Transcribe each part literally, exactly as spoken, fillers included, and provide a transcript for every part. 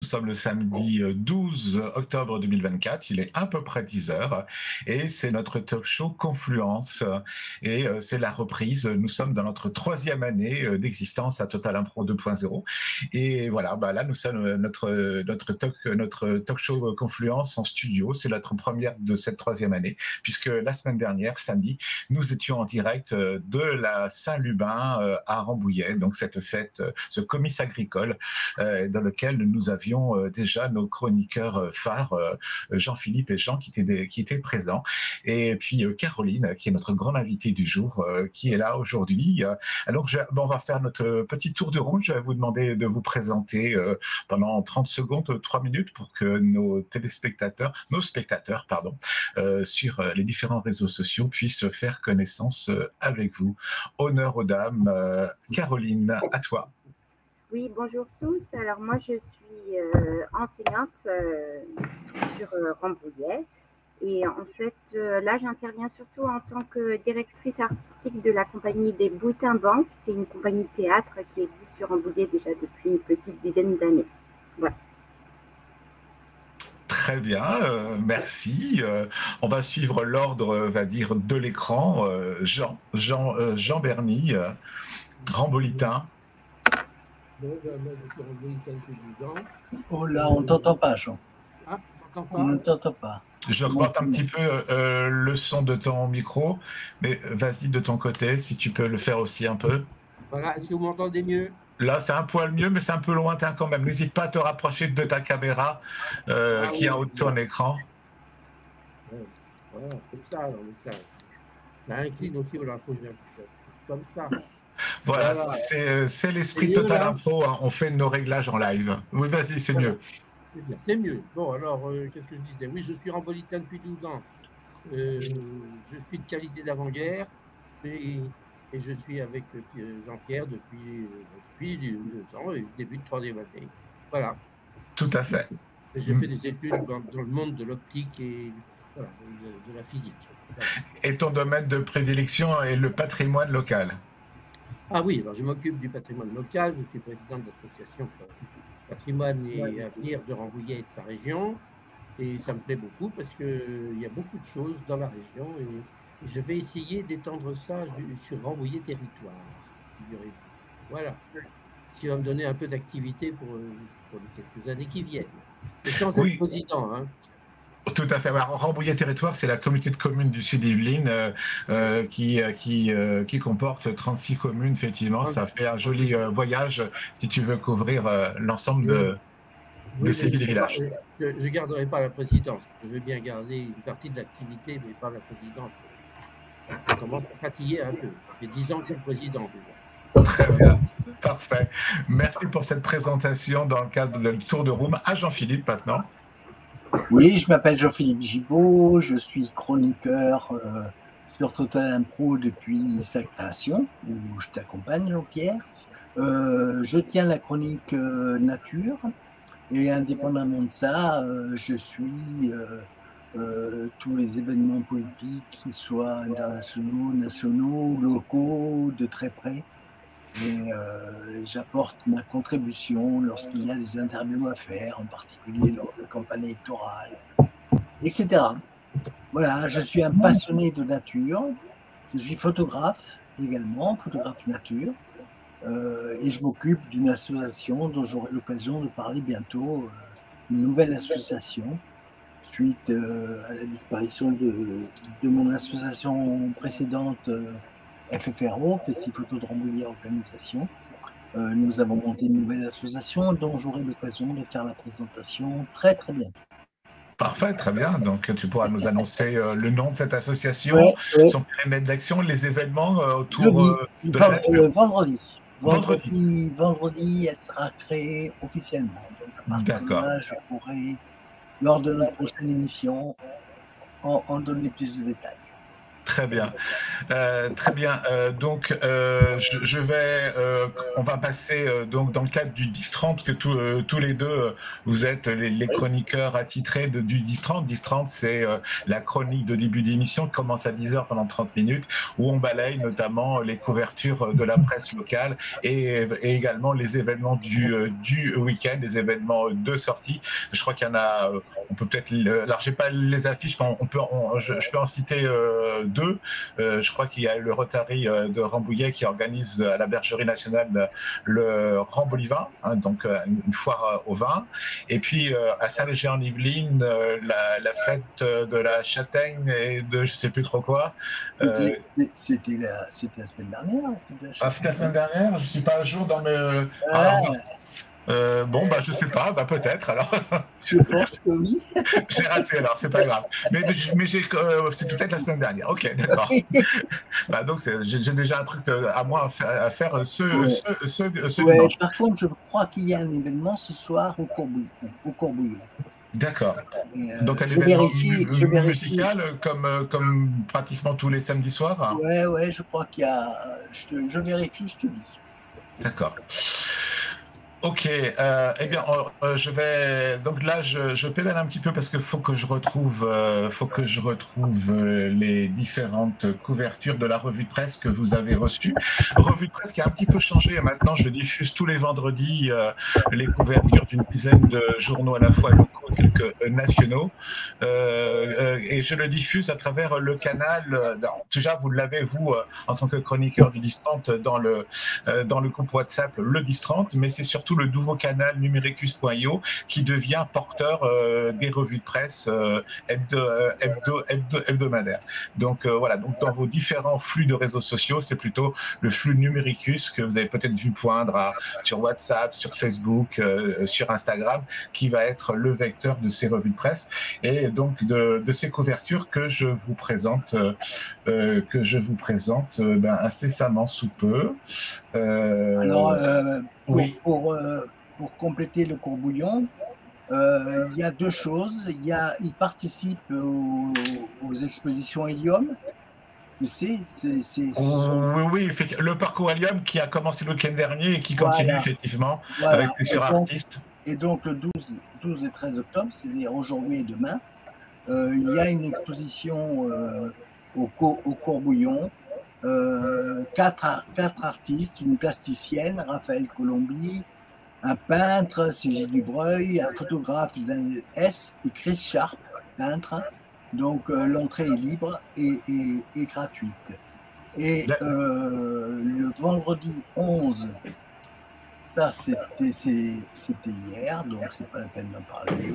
sommes le samedi douze octobre deux mille vingt-quatre, il est à peu près dix heures et c'est notre talk show Confluence et c'est la reprise. Nous sommes dans notre troisième année d'existence à Total Impro deux point zéro et voilà, bah là nous sommes notre, notre, talk, notre talk show Confluence en studio, c'est notre première de cette troisième année puisque la semaine dernière, samedi, nous étions en direct de la Saint-Lubin à Rambouillet, donc cette fête, ce comice agricole euh, dans lequel nous avions euh, déjà nos chroniqueurs phares, euh, Jean-Philippe et Jean, qui étaient, des, qui étaient présents. Et puis euh, Caroline, qui est notre grande invitée du jour, euh, qui est là aujourd'hui. Euh, alors, je, bon, on va faire notre petit tour de roue. Je vais vous demander de vous présenter euh, pendant trente secondes, trois minutes, pour que nos téléspectateurs, nos spectateurs, pardon, euh, sur les différents réseaux sociaux puissent faire connaissance euh, avec vous. Honneur aux dames. Euh, Caroline, à toi. Oui, bonjour tous. Alors moi, je suis euh, enseignante euh, sur euh, Rambouillet. Et en fait, euh, là, j'interviens surtout en tant que directrice artistique de la compagnie des Boutins Banques. C'est une compagnie de théâtre qui existe sur Rambouillet déjà depuis une petite dizaine d'années. Voilà. Très bien, euh, merci. Euh, on va suivre l'ordre, va dire, de l'écran. Euh, Jean, Jean, euh, Jean Berny, euh, Rambolitain. Bon, ben, moi, je suis Rambolitain depuis dix ans. Oh là, on ne t'entend pas, Jean. Ah, on On ne t'entend pas. J'augmente un petit peu euh, le son de ton micro, mais vas-y de ton côté, si tu peux le faire aussi un peu. Voilà, est-ce que vous m'entendez mieux? Là, c'est un poil mieux, mais c'est un peu lointain quand même. N'hésite pas à te rapprocher de ta caméra euh, ah, qui est oui, en haut de ton écran. Ouais, voilà, comme ça, alors, mais ça, ça incline aussi, voilà, faut que je... comme ça. Voilà, voilà. c'est l'esprit de Total Impro, hein. On fait nos réglages en live. Oui, vas-y, c'est voilà. mieux. C'est bien, c'est mieux. Bon, alors, euh, qu'est-ce que je disais? Oui, je suis Rambolitain depuis douze ans. Euh, je suis de qualité d'avant-guerre et, et je suis avec Jean-Pierre depuis, depuis deux ans, et début de troisième année. Voilà. Tout à fait. J'ai mmh. fait des études dans, dans le monde de l'optique et voilà, de, de la physique. Voilà. Et ton domaine de prédilection est le patrimoine local? Ah oui, alors je m'occupe du patrimoine local, je suis président de l'association Patrimoine et Avenir de Rambouillet et de sa région. Et ça me plaît beaucoup parce qu'il y a beaucoup de choses dans la région et je vais essayer d'étendre ça sur Rambouillet Territoire. Voilà. Ce qui va me donner un peu d'activité pour, pour les quelques années qui viennent. Et sans oui. être président, hein. Tout à fait. Rambouillet Territoire, c'est la communauté de communes du Sud Yvelines euh, euh, qui, qui, euh, qui comporte trente-six communes, effectivement. Ça fait un joli euh, voyage si tu veux couvrir euh, l'ensemble de, oui, de ces villes et villages. Je ne garderai pas la présidence. Je veux bien garder une partie de l'activité, mais pas la présidence. Je commence à fatiguer un peu. Ça fait dix ans que je suis président déjà. Très bien. Parfait. Merci pour cette présentation dans le cadre du tour de room. À Jean-Philippe maintenant. Oui, je m'appelle Jean-Philippe Gibaud, je suis chroniqueur euh, sur Total Impro depuis sa création, où je t'accompagne, Jean-Pierre. Euh, je tiens la chronique euh, nature, et indépendamment de ça, euh, je suis euh, euh, tous les événements politiques, qu'ils soient internationaux, nationaux, locaux, de très près. Et euh, j'apporte ma contribution lorsqu'il y a des interviews à faire, en particulier lors de campagne électorale, et cetera. Voilà, je suis un passionné de nature, je suis photographe également, photographe nature, euh, et je m'occupe d'une association dont j'aurai l'occasion de parler bientôt, euh, une nouvelle association, suite euh, à la disparition de, de mon association précédente, euh, F F R O, Festival Photo de Rambouillet Organisation. Euh, nous avons monté une nouvelle association dont j'aurai l'occasion de faire la présentation très très bien. Parfait, très bien. Donc tu pourras nous annoncer euh, le nom de cette association, ouais, ouais. son périmètre d'action, les événements euh, autour Jeudi, euh, de vend, la euh, vendredi. Vendredi. Vendredi, vendredi, elle sera créée officiellement. D'accord. Je pourrai, lors de notre prochaine émission, en, en donner plus de détails. Très bien, euh, très bien. Euh, donc, euh, je, je vais, euh, on va passer euh, donc dans le cadre du dix trente que tout, euh, tous les deux euh, vous êtes les, les chroniqueurs attitrés de, du dix trente. dix trente, c'est euh, la chronique de début d'émission qui commence à dix heures pendant trente minutes, où on balaye notamment les couvertures de la presse locale et, et également les événements du, euh, du week-end, les événements de sortie. Je crois qu'il y en a. Euh, on peut peut-être. Alors, j'ai pas les affiches, mais on peut. On, je, je peux en citer euh, deux. Euh, je crois qu'il y a le Rotary euh, de Rambouillet qui organise à la Bergerie nationale le, le Ramboli-vin, hein, donc euh, une foire euh, au vin. Et puis euh, à Saint-Léger-en-Yvelines, euh, la, la fête de la châtaigne et de je sais plus trop quoi. Euh, c'était la, la semaine dernière. Ah, c'était la semaine dernière. Je suis pas à jour dans mes. Euh, ah, ah. Euh, bon, bah, je sais pas, bah, peut-être, alors. Je pense que oui. J'ai raté, alors, c'est pas grave. Mais, mais j'ai, euh, c'était peut-être la semaine dernière. Ok, d'accord. Bah, donc, j'ai, j'ai déjà un truc à moi à faire, à faire ce, ouais. ce, ce, ce ouais, dimanche. Par contre, je crois qu'il y a un événement ce soir au Courbouillon. Au Courbouillon. D'accord. Euh, donc, un je événement vérifie, mu- je musical comme, comme pratiquement tous les samedis soirs. Ouais, ouais, je crois qu'il y a. Je, je vérifie, je te dis. D'accord. Ok, euh, eh bien, euh, je vais donc là, je, je pédale un petit peu parce qu'il faut que je retrouve, euh, faut que je retrouve euh, les différentes couvertures de la revue de presse que vous avez reçue. Revue de presse qui a un petit peu changé. Maintenant, je diffuse tous les vendredis euh, les couvertures d'une dizaine de journaux à la fois locaux, quelques euh, nationaux, euh, euh, et je le diffuse à travers le canal. Euh, déjà, vous l'avez vous euh, en tant que chroniqueur du dix trente dans le euh, dans le groupe WhatsApp le dix trente, mais c'est surtout le nouveau canal numéricus point i o qui devient porteur euh, des revues de presse euh, hebdo, euh, hebdo, hebdo, hebdomadaires. Donc euh, voilà, donc dans vos différents flux de réseaux sociaux, c'est plutôt le flux numéricus que vous avez peut-être vu poindre à, sur WhatsApp, sur Facebook, euh, sur Instagram, qui va être le vecteur de ces revues de presse et donc de, de ces couvertures que je vous présente, euh, que je vous présente euh, ben, incessamment sous peu. Euh, Alors, euh, pour, oui. pour, euh, pour compléter le Courbouillon, euh, il y a deux choses. Il, y a, il participe aux, aux expositions Hélium. Tu sais, c'est... Son... Oui, oui, effectivement. Le parcours Hélium qui a commencé le week-end dernier et qui continue voilà. effectivement voilà. avec plusieurs et donc, artistes. Et donc, le douze, douze et treize octobre, c'est-à-dire aujourd'hui et demain, euh, il y a une exposition euh, au, au Courbouillon. Euh, quatre, quatre artistes, une plasticienne, Raphaël Colombi, un peintre, C J Dubreuil, un photographe, S, et Chris Sharp, peintre. Donc euh, l'entrée est libre et, et, et gratuite. Et euh, le vendredi onze, ça c'était, c'était hier, donc c'est pas la peine d'en parler.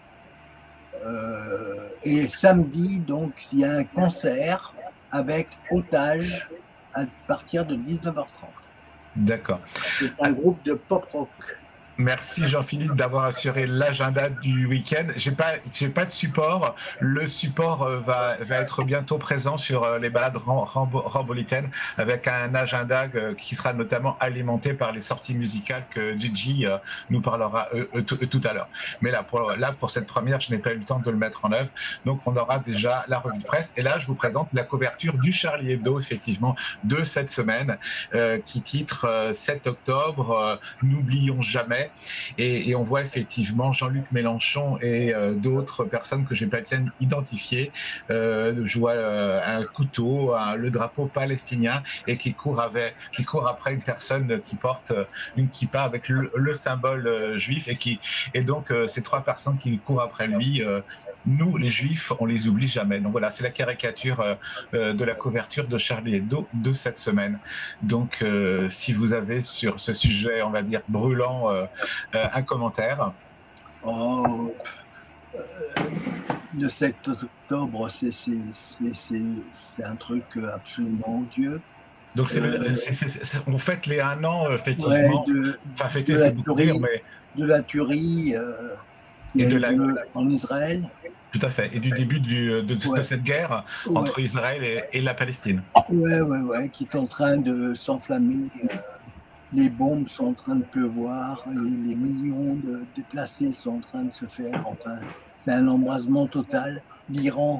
Euh, et samedi, donc, il y a un concert avec Otage à partir de dix-neuf heures trente. D'accord. C'est un groupe de pop-rock. Merci Jean-Philippe d'avoir assuré l'agenda du week-end. J'ai pas, j'ai pas de support. Le support va, va être bientôt présent sur les balades rambolitaines avec un agenda qui sera notamment alimenté par les sorties musicales que Gigi nous parlera tout à l'heure. Mais là pour, là, pour cette première, je n'ai pas eu le temps de le mettre en œuvre. Donc, on aura déjà la revue de presse. Et là, je vous présente la couverture du Charlie Hebdo, effectivement, de cette semaine, euh, qui titre euh, sept octobre, euh, n'oublions jamais. Et, et on voit effectivement Jean-Luc Mélenchon et euh, d'autres personnes que j'ai pas bien identifiées. Euh, je vois euh, un couteau, un, le drapeau palestinien et qui court avec, qui court après une personne qui porte une kippa avec le, le symbole euh, juif et qui et donc euh, ces trois personnes qui courent après lui. Euh, nous, les Juifs, on les oublie jamais. Donc voilà, c'est la caricature euh, de la couverture de Charlie Hebdo de cette semaine. Donc euh, si vous avez sur ce sujet, on va dire brûlant. Euh, Euh, un commentaire. Oh, euh, le sept octobre, c'est un truc absolument odieux. Donc, c'est euh, le, c'est, c'est, c'est, on fête les un an, effectivement. Ouais, de, enfin, fêter, c'est beaucoup dire, mais. De la tuerie euh, et de la... en Israël. Tout à fait. Et du début du, de, de, ouais. de cette guerre ouais. entre Israël et, et la Palestine. Ouais, ouais, ouais, qui est en train de s'enflammer. Euh, Les bombes sont en train de pleuvoir, les, les millions de déplacés sont en train de se faire. Enfin, c'est un embrasement total. L'Iran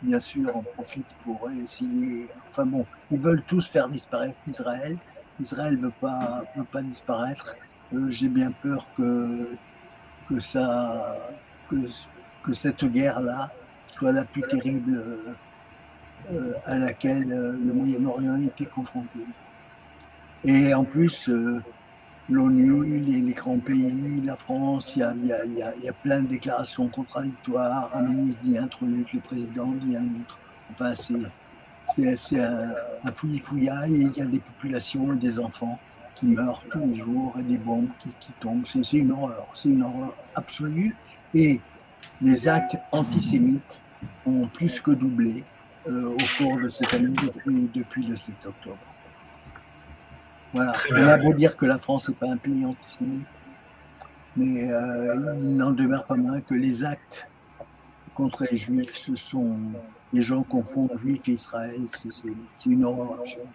bien sûr, en profitent pour essayer. Enfin bon, ils veulent tous faire disparaître Israël. Israël ne veut pas, veut pas disparaître. Euh, J'ai bien peur que, que, ça, que, que cette guerre-là soit la plus terrible euh, à laquelle euh, le Moyen-Orient a été confronté. Et en plus, euh, l'ONU, les, les grands pays, la France, il y a, y, a, y, a, y a plein de déclarations contradictoires. Un ministre dit un truc, le président dit un autre. Enfin, c'est un, un fouillis-fouillaille et il y a des populations et des enfants qui meurent tous les jours et des bombes qui, qui tombent. C'est une horreur, c'est une horreur absolue. Et les actes antisémites ont plus que doublé euh, au cours de cette année depuis, depuis le sept octobre. Voilà. On a beau dire que la France n'est pas un pays antisémite, mais euh, il n'en demeure pas moins que les actes contre les Juifs, ce sont les gens confondent Juifs et Israël, c'est une horreur absolue.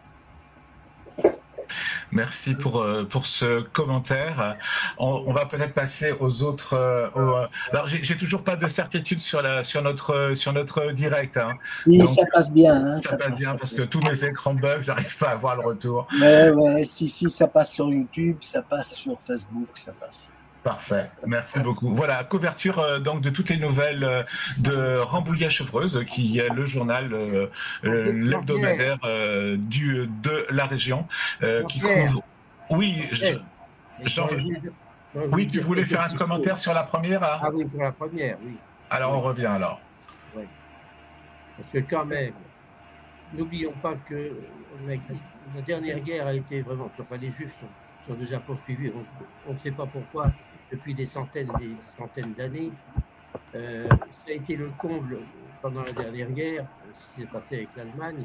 Merci pour, pour ce commentaire. On, on va peut-être passer aux autres. Euh, aux... Alors, j'ai toujours pas de certitude sur, la, sur, notre, sur notre direct. Hein. Oui, Donc, ça passe bien. Hein, ça, ça passe, passe bien parce que tous mes écrans bug, j'arrive pas à voir le retour. Mais ouais, si, si, ça passe sur YouTube, ça passe sur Facebook, ça passe. Parfait, merci beaucoup. Voilà, couverture euh, donc de toutes les nouvelles euh, de Rambouillet-Chevreuse, qui est le journal euh, euh, l'hebdomadaire euh, du de la région, euh, qui couvre. Oui, je, Jean... oui, tu voulais faire un commentaire sur la première? Hein? Ah oui, sur la première, oui. Alors on revient alors. Oui. Parce que quand même, n'oublions pas que la, la dernière guerre a été vraiment. Enfin, les Juifs sont, sont déjà poursuivis. On, on ne sait pas pourquoi. Depuis des centaines et des centaines d'années. Euh, ça a été le comble pendant la dernière guerre, ce qui s'est passé avec l'Allemagne.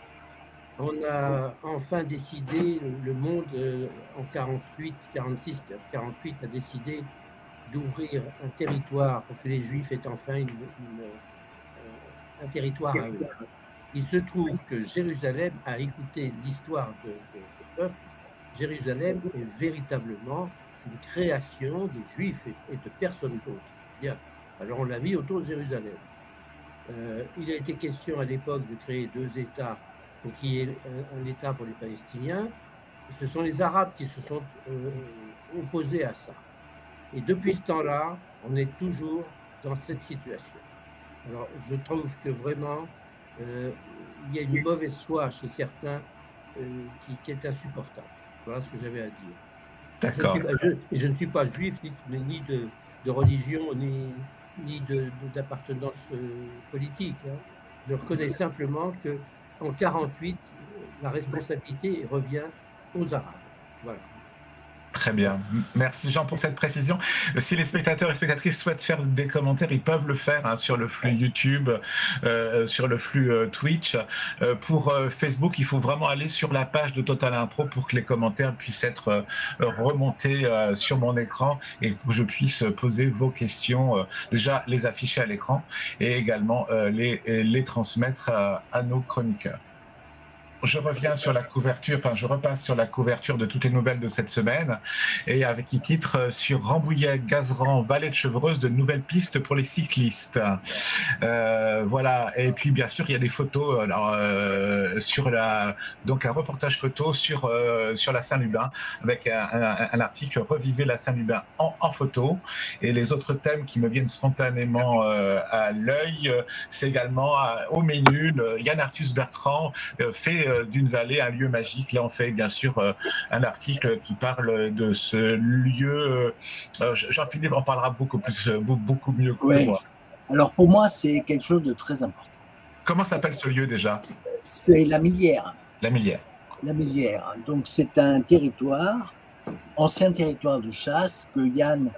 On a enfin décidé, le monde euh, en quarante-huit, quarante-six, quarante-huit a décidé d'ouvrir un territoire pour que les Juifs aient enfin une, une, euh, un territoire à eux. Il se trouve que Jérusalem a écouté l'histoire de, de ce peuple. Jérusalem est véritablement une création des Juifs et de personne d'autre. Bien. Alors on l'a mis autour de Jérusalem. Euh, il a été question à l'époque de créer deux États pour qu'il y ait un, un État pour les Palestiniens. Ce sont les Arabes qui se sont euh, opposés à ça. Et depuis ce temps-là, on est toujours dans cette situation. Alors je trouve que vraiment, euh, il y a une mauvaise foi chez certains euh, qui, qui est insupportable. Voilà ce que j'avais à dire. D'accord. Je, je, je ne suis pas juif, ni, ni de, de religion, ni, ni d'appartenance euh, politique. Hein. Je reconnais simplement qu'en mille neuf cent quarante-huit, la responsabilité revient aux Arabes. Voilà. Très bien. Merci Jean pour cette précision. Si les spectateurs et spectatrices souhaitent faire des commentaires, ils peuvent le faire hein, sur le flux YouTube, euh, sur le flux euh, Twitch. Euh, pour euh, Facebook, il faut vraiment aller sur la page de Total Impro pour que les commentaires puissent être euh, remontés euh, sur mon écran et que je puisse poser vos questions, euh, déjà les afficher à l'écran et également euh, les, les transmettre à, à nos chroniqueurs. Je reviens sur la couverture, enfin je repasse sur la couverture de toutes les nouvelles de cette semaine et avec qui titre sur Rambouillet, Gazeran, Vallée de Chevreuse, de nouvelles pistes pour les cyclistes. Euh, voilà, et puis bien sûr il y a des photos alors, euh, sur la, donc un reportage photo sur, euh, sur la Saint-Lubin avec un, un, un article Revivez la Saint-Lubin en, en photo et les autres thèmes qui me viennent spontanément euh, à l'œil, c'est également euh, au menu, Yann Arthus Bertrand euh, fait d'une vallée un lieu magique. Là, on fait bien sûr euh, un article qui parle de ce lieu. Euh, Jean-Philippe en parlera beaucoup plus, beaucoup mieux que ouais. moi. Alors pour moi, c'est quelque chose de très important. Comment s'appelle ce lieu déjà? C'est la Millière. La Millière. La Millière. Donc c'est un territoire, ancien territoire de chasse que Yann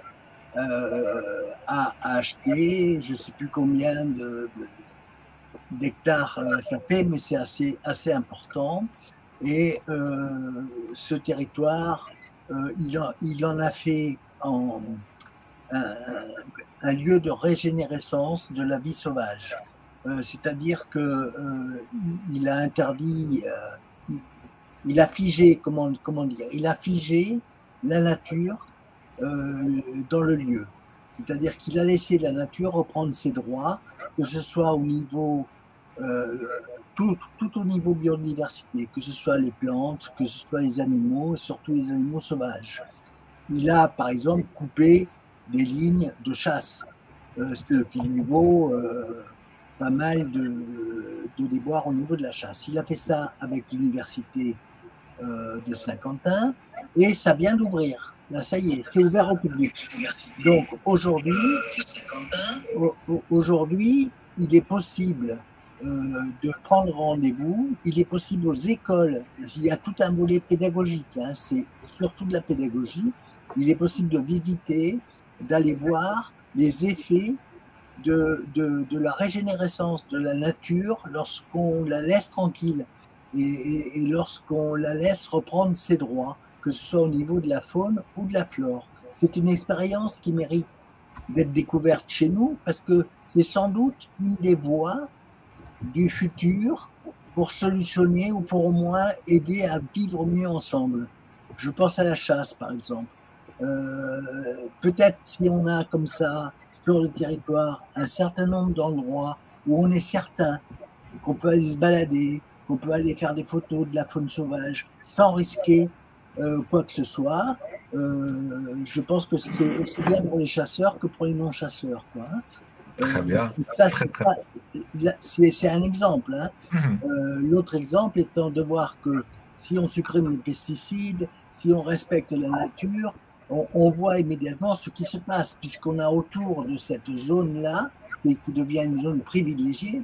euh, a, a acheté. Je ne sais plus combien de, de d'hectares euh, ça fait, mais c'est assez, assez important. Et euh, ce territoire, euh, il, en, il en a fait en, un, un lieu de régénérescence de la vie sauvage. Euh, C'est-à-dire qu'il euh, il a interdit, euh, il a figé, comment, comment dire, il a figé la nature euh, dans le lieu. C'est-à-dire qu'il a laissé la nature reprendre ses droits, que ce soit au niveau, euh, tout, tout au niveau biodiversité, que ce soit les plantes, que ce soit les animaux, et surtout les animaux sauvages. Il a, par exemple, coupé des lignes de chasse, euh, ce qui lui vaut euh, pas mal de, de déboires au niveau de la chasse. Il a fait ça avec l'université euh, de Saint-Quentin, et ça vient d'ouvrir. Là, ça y est, c'est ouvert au public. Donc aujourd'hui, aujourd'hui, il est possible euh, de prendre rendez-vous. Il est possible aux écoles. Il y a tout un volet pédagogique. Hein, c'est surtout de la pédagogie. Il est possible de visiter, d'aller voir les effets de, de, de la régénérescence de la nature lorsqu'on la laisse tranquille et, et, et lorsqu'on la laisse reprendre ses droits, que ce soit au niveau de la faune ou de la flore. C'est une expérience qui mérite d'être découverte chez nous parce que c'est sans doute une des voies du futur pour solutionner ou pour au moins aider à vivre mieux ensemble. Je pense à la chasse, par exemple. Euh, peut-être si on a comme ça sur le territoire un certain nombre d'endroits où on est certain qu'on peut aller se balader, qu'on peut aller faire des photos de la faune sauvage sans risquer euh, quoi que ce soit, euh, je pense que c'est aussi bien pour les chasseurs que pour les non-chasseurs. Quoi, hein. Très bien. Euh, ça, c'est, pas, c'est, c'est un exemple. Hein. Mmh. Euh, l'autre exemple étant de voir que si on supprime les pesticides, si on respecte la nature, on, on voit immédiatement ce qui se passe, puisqu'on a autour de cette zone-là, et qui devient une zone privilégiée,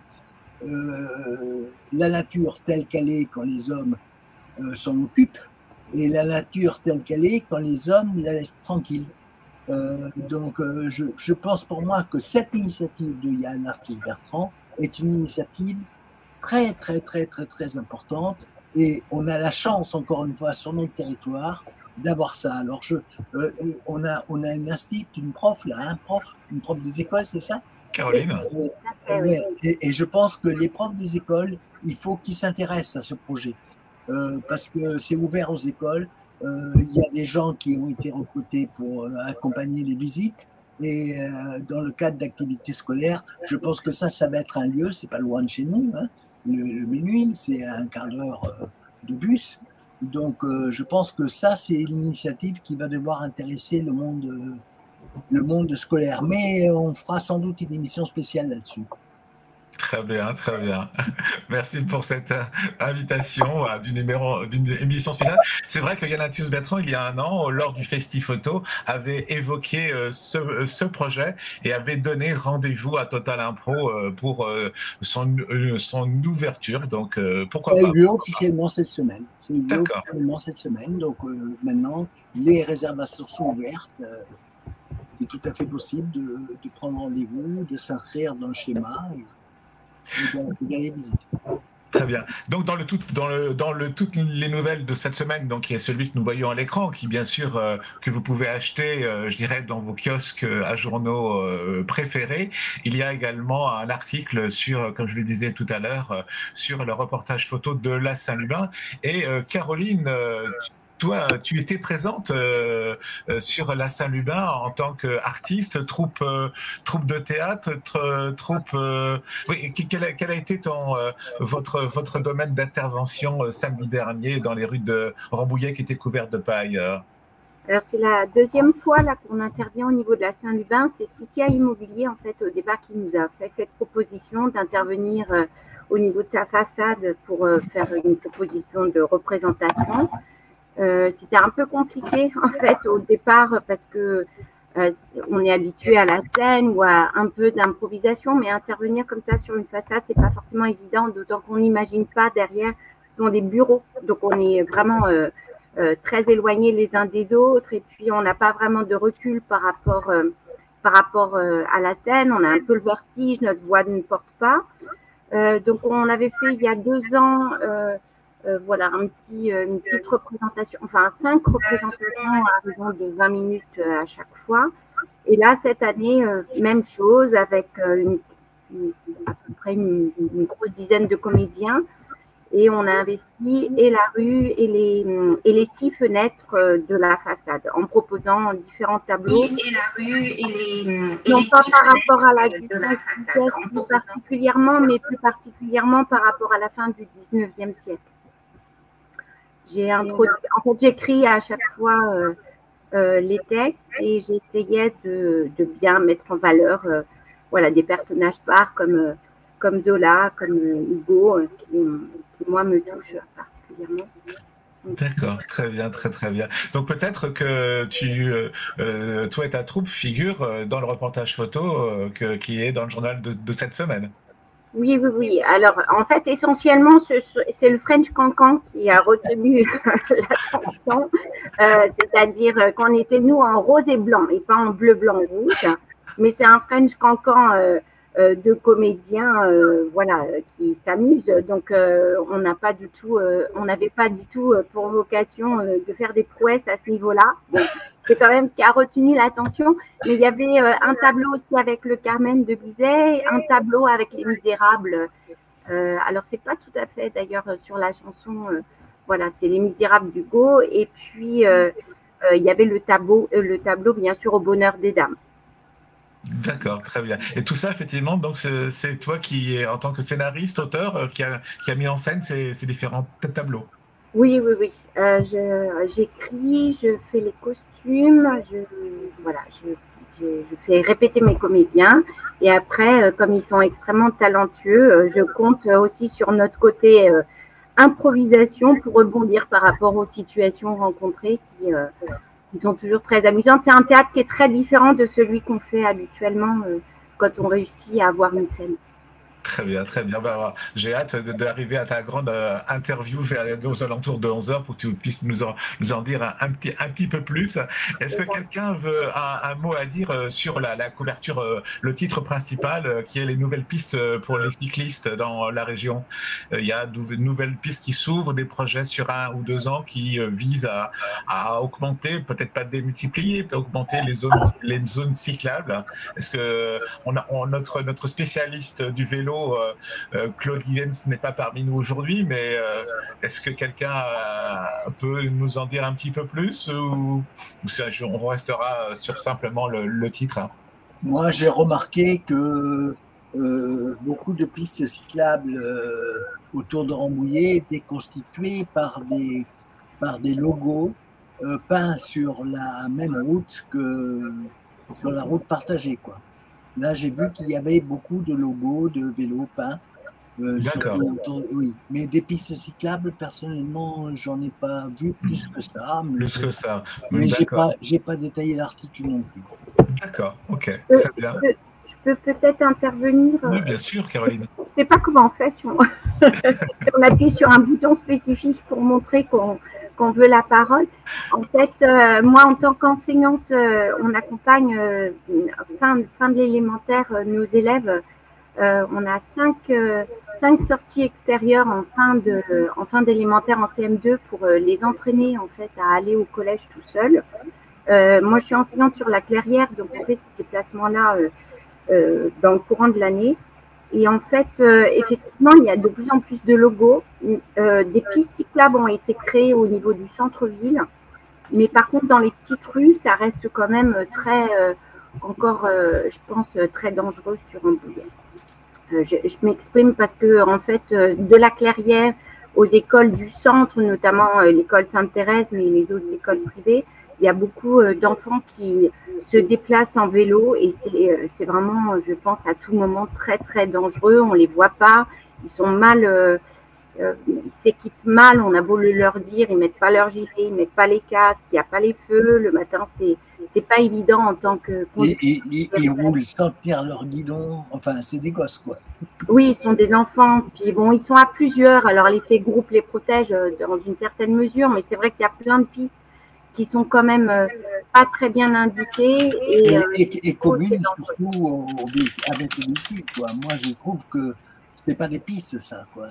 euh, la nature telle qu'elle est quand les hommes euh, s'en occupent, et la nature telle qu'elle est quand les hommes la laissent tranquille. Euh, donc, euh, je, je pense pour moi que cette initiative de Yann Arthus Bertrand est une initiative très, très, très, très, très importante. Et on a la chance, encore une fois, sur notre territoire, d'avoir ça. Alors, je, euh, on, a, on a une institut, une prof, là, un prof, une prof des écoles, c'est ça ? Caroline. Et, et, et, et je pense que les profs des écoles, il faut qu'ils s'intéressent à ce projet. Euh, parce que c'est ouvert aux écoles. Euh, il y a des gens qui ont été recrutés pour euh, accompagner les visites. Et euh, dans le cadre d'activités scolaires, je pense que ça, ça va être un lieu, c'est pas loin de chez nous, hein, le, le Ménil, c'est un quart d'heure euh, de bus. Donc, euh, je pense que ça, c'est l'initiative qui va devoir intéresser le monde, euh, le monde scolaire. Mais on fera sans doute une émission spéciale là-dessus. Très bien, très bien. Merci pour cette invitation à d'une, numéro, d'une émission spéciale. C'est vrai que Yann Arthus Bertrand, il y a un an, lors du Festi-Photo, avait évoqué ce, ce projet et avait donné rendez-vous à Total Impro pour son, son ouverture. Donc, pourquoi pas ? Ça a eu lieu officiellement cette semaine. C'est eu lieu officiellement cette semaine. Donc, euh, maintenant, les réservations sont ouvertes. Euh, c'est tout à fait possible de, de prendre rendez-vous, de s'inscrire dans le schéma. Et... d'aller visiter. Très bien. Donc dans le tout, dans le dans le toutes les nouvelles de cette semaine, donc il y a celui que nous voyons à l'écran, qui bien sûr euh, que vous pouvez acheter, euh, je dirais, dans vos kiosques à journaux euh, préférés. Il y a également un article sur, comme je le disais tout à l'heure, euh, sur le reportage photo de la Saint-Lubin. Et euh, Caroline, euh, toi, tu étais présente euh, sur la Saint-Lubin en tant qu'artiste, troupe, euh, troupe de théâtre, troupe. Euh, oui, quel a, quel a été ton, euh, votre, votre domaine d'intervention euh, samedi dernier dans les rues de Rambouillet qui étaient couvertes de paille euh Alors, c'est la deuxième fois là, qu'on intervient au niveau de la Saint-Lubin. C'est Citia Immobilier, en fait, au départ, qui nous a fait cette proposition d'intervenir euh, au niveau de sa façade pour euh, faire une proposition de représentation. Euh, c'était un peu compliqué en fait au départ parce que euh, on est habitué à la scène ou à un peu d'improvisation, mais intervenir comme ça sur une façade, c'est pas forcément évident, d'autant qu'on n'imagine pas derrière ce sont des bureaux, donc on est vraiment euh, euh, très éloignés les uns des autres et puis on n'a pas vraiment de recul par rapport euh, par rapport euh, à la scène, on a un peu le vertige, notre voix ne porte pas. Euh, donc on avait fait il y a deux ans euh, Euh, voilà, un petit, euh, une petite représentation, enfin cinq représentations à raison de vingt minutes euh, à chaque fois. Et là, cette année, euh, même chose avec euh, une, une, à peu près une, une grosse dizaine de comédiens. Et on a investi et la rue et les, et les six fenêtres de la façade en proposant différents tableaux. Et la rue et les, et non les pas par rapport à la vitesse plus particulièrement, mais plus particulièrement par rapport à la fin du dix-neuvième siècle. J'ai introduit, en fait, j'écris à chaque fois euh, euh, les textes et j'essayais de, de bien mettre en valeur euh, voilà, des personnages phares comme, euh, comme Zola, comme euh, Hugo, euh, qui, qui, moi, me touchent particulièrement. D'accord, très bien, très très bien. Donc peut-être que tu, euh, toi et ta troupe figurent dans le reportage photo euh, que, qui est dans le journal de, de cette semaine. Oui, oui, oui. Alors, en fait, essentiellement, c'est le French Cancan qui a retenu l'attention, euh, c'est-à-dire qu'on était, nous, en rose et blanc, et pas en bleu, blanc, rouge. Mais c'est un French Cancan euh, euh, de comédiens euh, voilà, qui s'amusent. Donc, euh, on n'a pas du tout, euh, on n'avait pas du tout pour vocation euh, de faire des prouesses à ce niveau-là. Bon, c'est quand même ce qui a retenu l'attention. Mais il y avait euh, un tableau aussi avec le Carmen de Bizet, un tableau avec les Misérables. Euh, alors, c'est pas tout à fait d'ailleurs sur la chanson, euh, voilà, c'est les Misérables d'Hugo. Et puis, euh, euh, il y avait le tableau, euh, le tableau, bien sûr, au bonheur des dames. D'accord, très bien. Et tout ça, effectivement, donc c'est toi qui, en tant que scénariste, auteur, qui a, qui a mis en scène ces, ces différents tableaux. Oui, oui, oui. Euh, j'écris, je, je fais les costumes, je, voilà, je, je, je fais répéter mes comédiens. Et après, euh, comme ils sont extrêmement talentueux, euh, je compte aussi sur notre côté euh, improvisation pour rebondir par rapport aux situations rencontrées qui, euh, qui sont toujours très amusantes. C'est un théâtre qui est très différent de celui qu'on fait habituellement euh, quand on réussit à avoir une scène. Très bien, très bien. Ben, j'ai hâte d'arriver à ta grande euh, interview vers, aux alentours de onze heures pour que tu puisses nous en, nous en dire un, un, petit, un petit peu plus. Est-ce que quelqu'un veut un, un mot à dire sur la, la couverture, euh, le titre principal, euh, qui est les nouvelles pistes pour les cyclistes dans la région? euh, Il y a de nouvelles pistes qui s'ouvrent, des projets sur un ou deux ans qui euh, visent à, à augmenter, peut-être pas démultiplier, mais augmenter les zones, les zones cyclables. Est-ce que on a, on, notre, notre spécialiste du vélo, Euh, euh, Claude Livens n'est pas parmi nous aujourd'hui, mais euh, est-ce que quelqu'un euh, peut nous en dire un petit peu plus ou, ou ça, on restera sur simplement le, le titre? Hein? Moi, j'ai remarqué que euh, beaucoup de pistes cyclables euh, autour de Rambouillet étaient constituées par des, par des logos euh, peints sur la même route que sur la route partagée, quoi. Là, j'ai vu qu'il y avait beaucoup de logos de vélos peints. Euh, D'accord. Oui, mais des pistes cyclables, personnellement, j'en ai pas vu plus que ça. Mais plus que ça. Mais j'ai pas, j'ai pas détaillé l'article non plus. D'accord, ok, je, très bien. Je peux peut-être intervenir. Oui, bien sûr, Caroline. Je ne sais pas comment on fait si on, si on appuie sur un bouton spécifique pour montrer qu'on qu'on veut la parole. En fait, euh, moi, en tant qu'enseignante, euh, on accompagne euh, fin, fin de l'élémentaire euh, nos élèves. Euh, on a cinq, euh, cinq sorties extérieures en fin de, en fin d'élémentaire en C M deux pour euh, les entraîner en fait à aller au collège tout seul. Euh, moi, je suis enseignante sur la Clairière, donc on fait ces déplacements-là euh, euh, dans le courant de l'année. Et en fait, euh, effectivement, il y a de plus en plus de logos. Euh, des pistes cyclables ont été créées au niveau du centre-ville. Mais par contre, dans les petites rues, ça reste quand même très, euh, encore, euh, je pense, très dangereux sur Rambouillet. Euh, je je m'exprime parce que, en fait, euh, de la Clairière aux écoles du centre, notamment euh, l'école Sainte-Thérèse, mais les autres écoles privées, il y a beaucoup euh, d'enfants qui se déplacent en vélo et c'est euh, vraiment, je pense, à tout moment très, très dangereux. On ne les voit pas, ils sont mal, euh, euh, ils s'équipent mal, on a beau le leur dire, ils ne mettent pas leur gilet, ils ne mettent pas les casques, il n'y a pas les feux, le matin, c'est c'est pas évident en tant que conducteur. Ils, ils, ils roulent sans tenir leur guidon, enfin, c'est des gosses, quoi. Oui, ils sont des enfants, puis bon, ils sont à plusieurs, alors l'effet groupe les protège dans une certaine mesure, mais c'est vrai qu'il y a plein de pistes qui sont quand même euh, pas très bien indiquées. Et, et, euh, et, et communes, surtout au, au, avec les véhicules, quoi. Moi, je trouve que c'est pas des pistes, ça, quoi.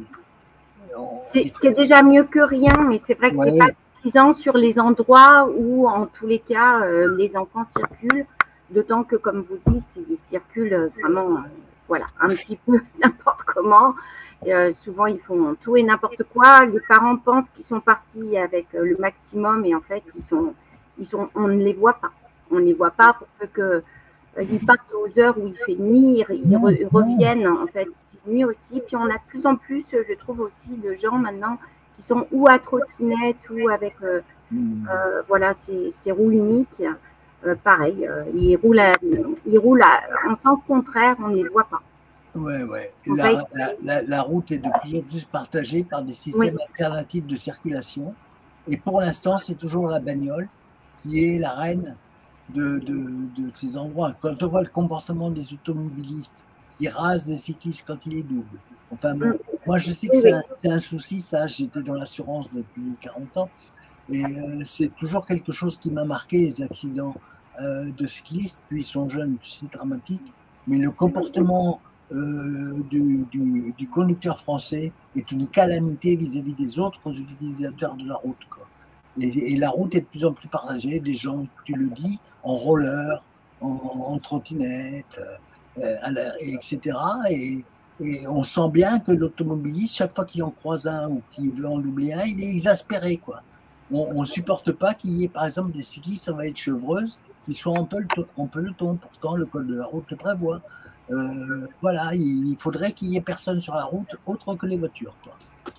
C'est déjà mieux que rien, mais c'est vrai que ouais. c'est pas suffisant sur les endroits où, en tous les cas, euh, les enfants circulent, d'autant que, comme vous dites, ils circulent vraiment, euh, voilà, un petit peu n'importe comment. Et, euh, souvent, ils font tout et n'importe quoi. Les parents pensent qu'ils sont partis avec euh, le maximum et en fait, ils sont, ils sont, on ne les voit pas. On ne les voit pas pour peu que euh, ils partent aux heures où il fait nuit, ils, re, ils reviennent en fait, il fait nuit aussi. Puis on a de plus en plus, je trouve aussi, de gens maintenant qui sont ou à trottinette ou avec euh, euh, voilà, ces, ces roues uniques. Euh, pareil, euh, ils roulent, à, ils roulent à, en sens contraire, on ne les voit pas. Ouais, ouais. La, la, la, la route est de plus en plus partagée par des systèmes oui. alternatifs de circulation. Et pour l'instant, c'est toujours la bagnole qui est la reine de, de, de ces endroits. Quand on voit le comportement des automobilistes qui rasent des cyclistes quand il est double. Enfin bon, moi je sais que c'est un, un souci, ça. J'étais dans l'assurance depuis quarante ans. Et euh, c'est toujours quelque chose qui m'a marqué, les accidents euh, de cyclistes. Puis ils sont jeunes, c'est dramatique. Mais le comportement euh, du, du, du conducteur français est une calamité vis-à-vis des autres utilisateurs de la route, quoi. Et, et la route est de plus en plus partagée. Des gens, tu le dis, en roller, en, en trottinette, euh, et cetera. Et, et on sent bien que l'automobiliste, chaque fois qu'il en croise un ou qu'il veut en doubler un, il est exaspéré, quoi. On ne supporte pas qu'il y ait, par exemple, des cyclistes en vallée de Chevreuse qui soient en peloton, en peloton. Pourtant, le code de la route le prévoit. Euh, voilà, il faudrait qu'il n'y ait personne sur la route autre que les voitures, quoi.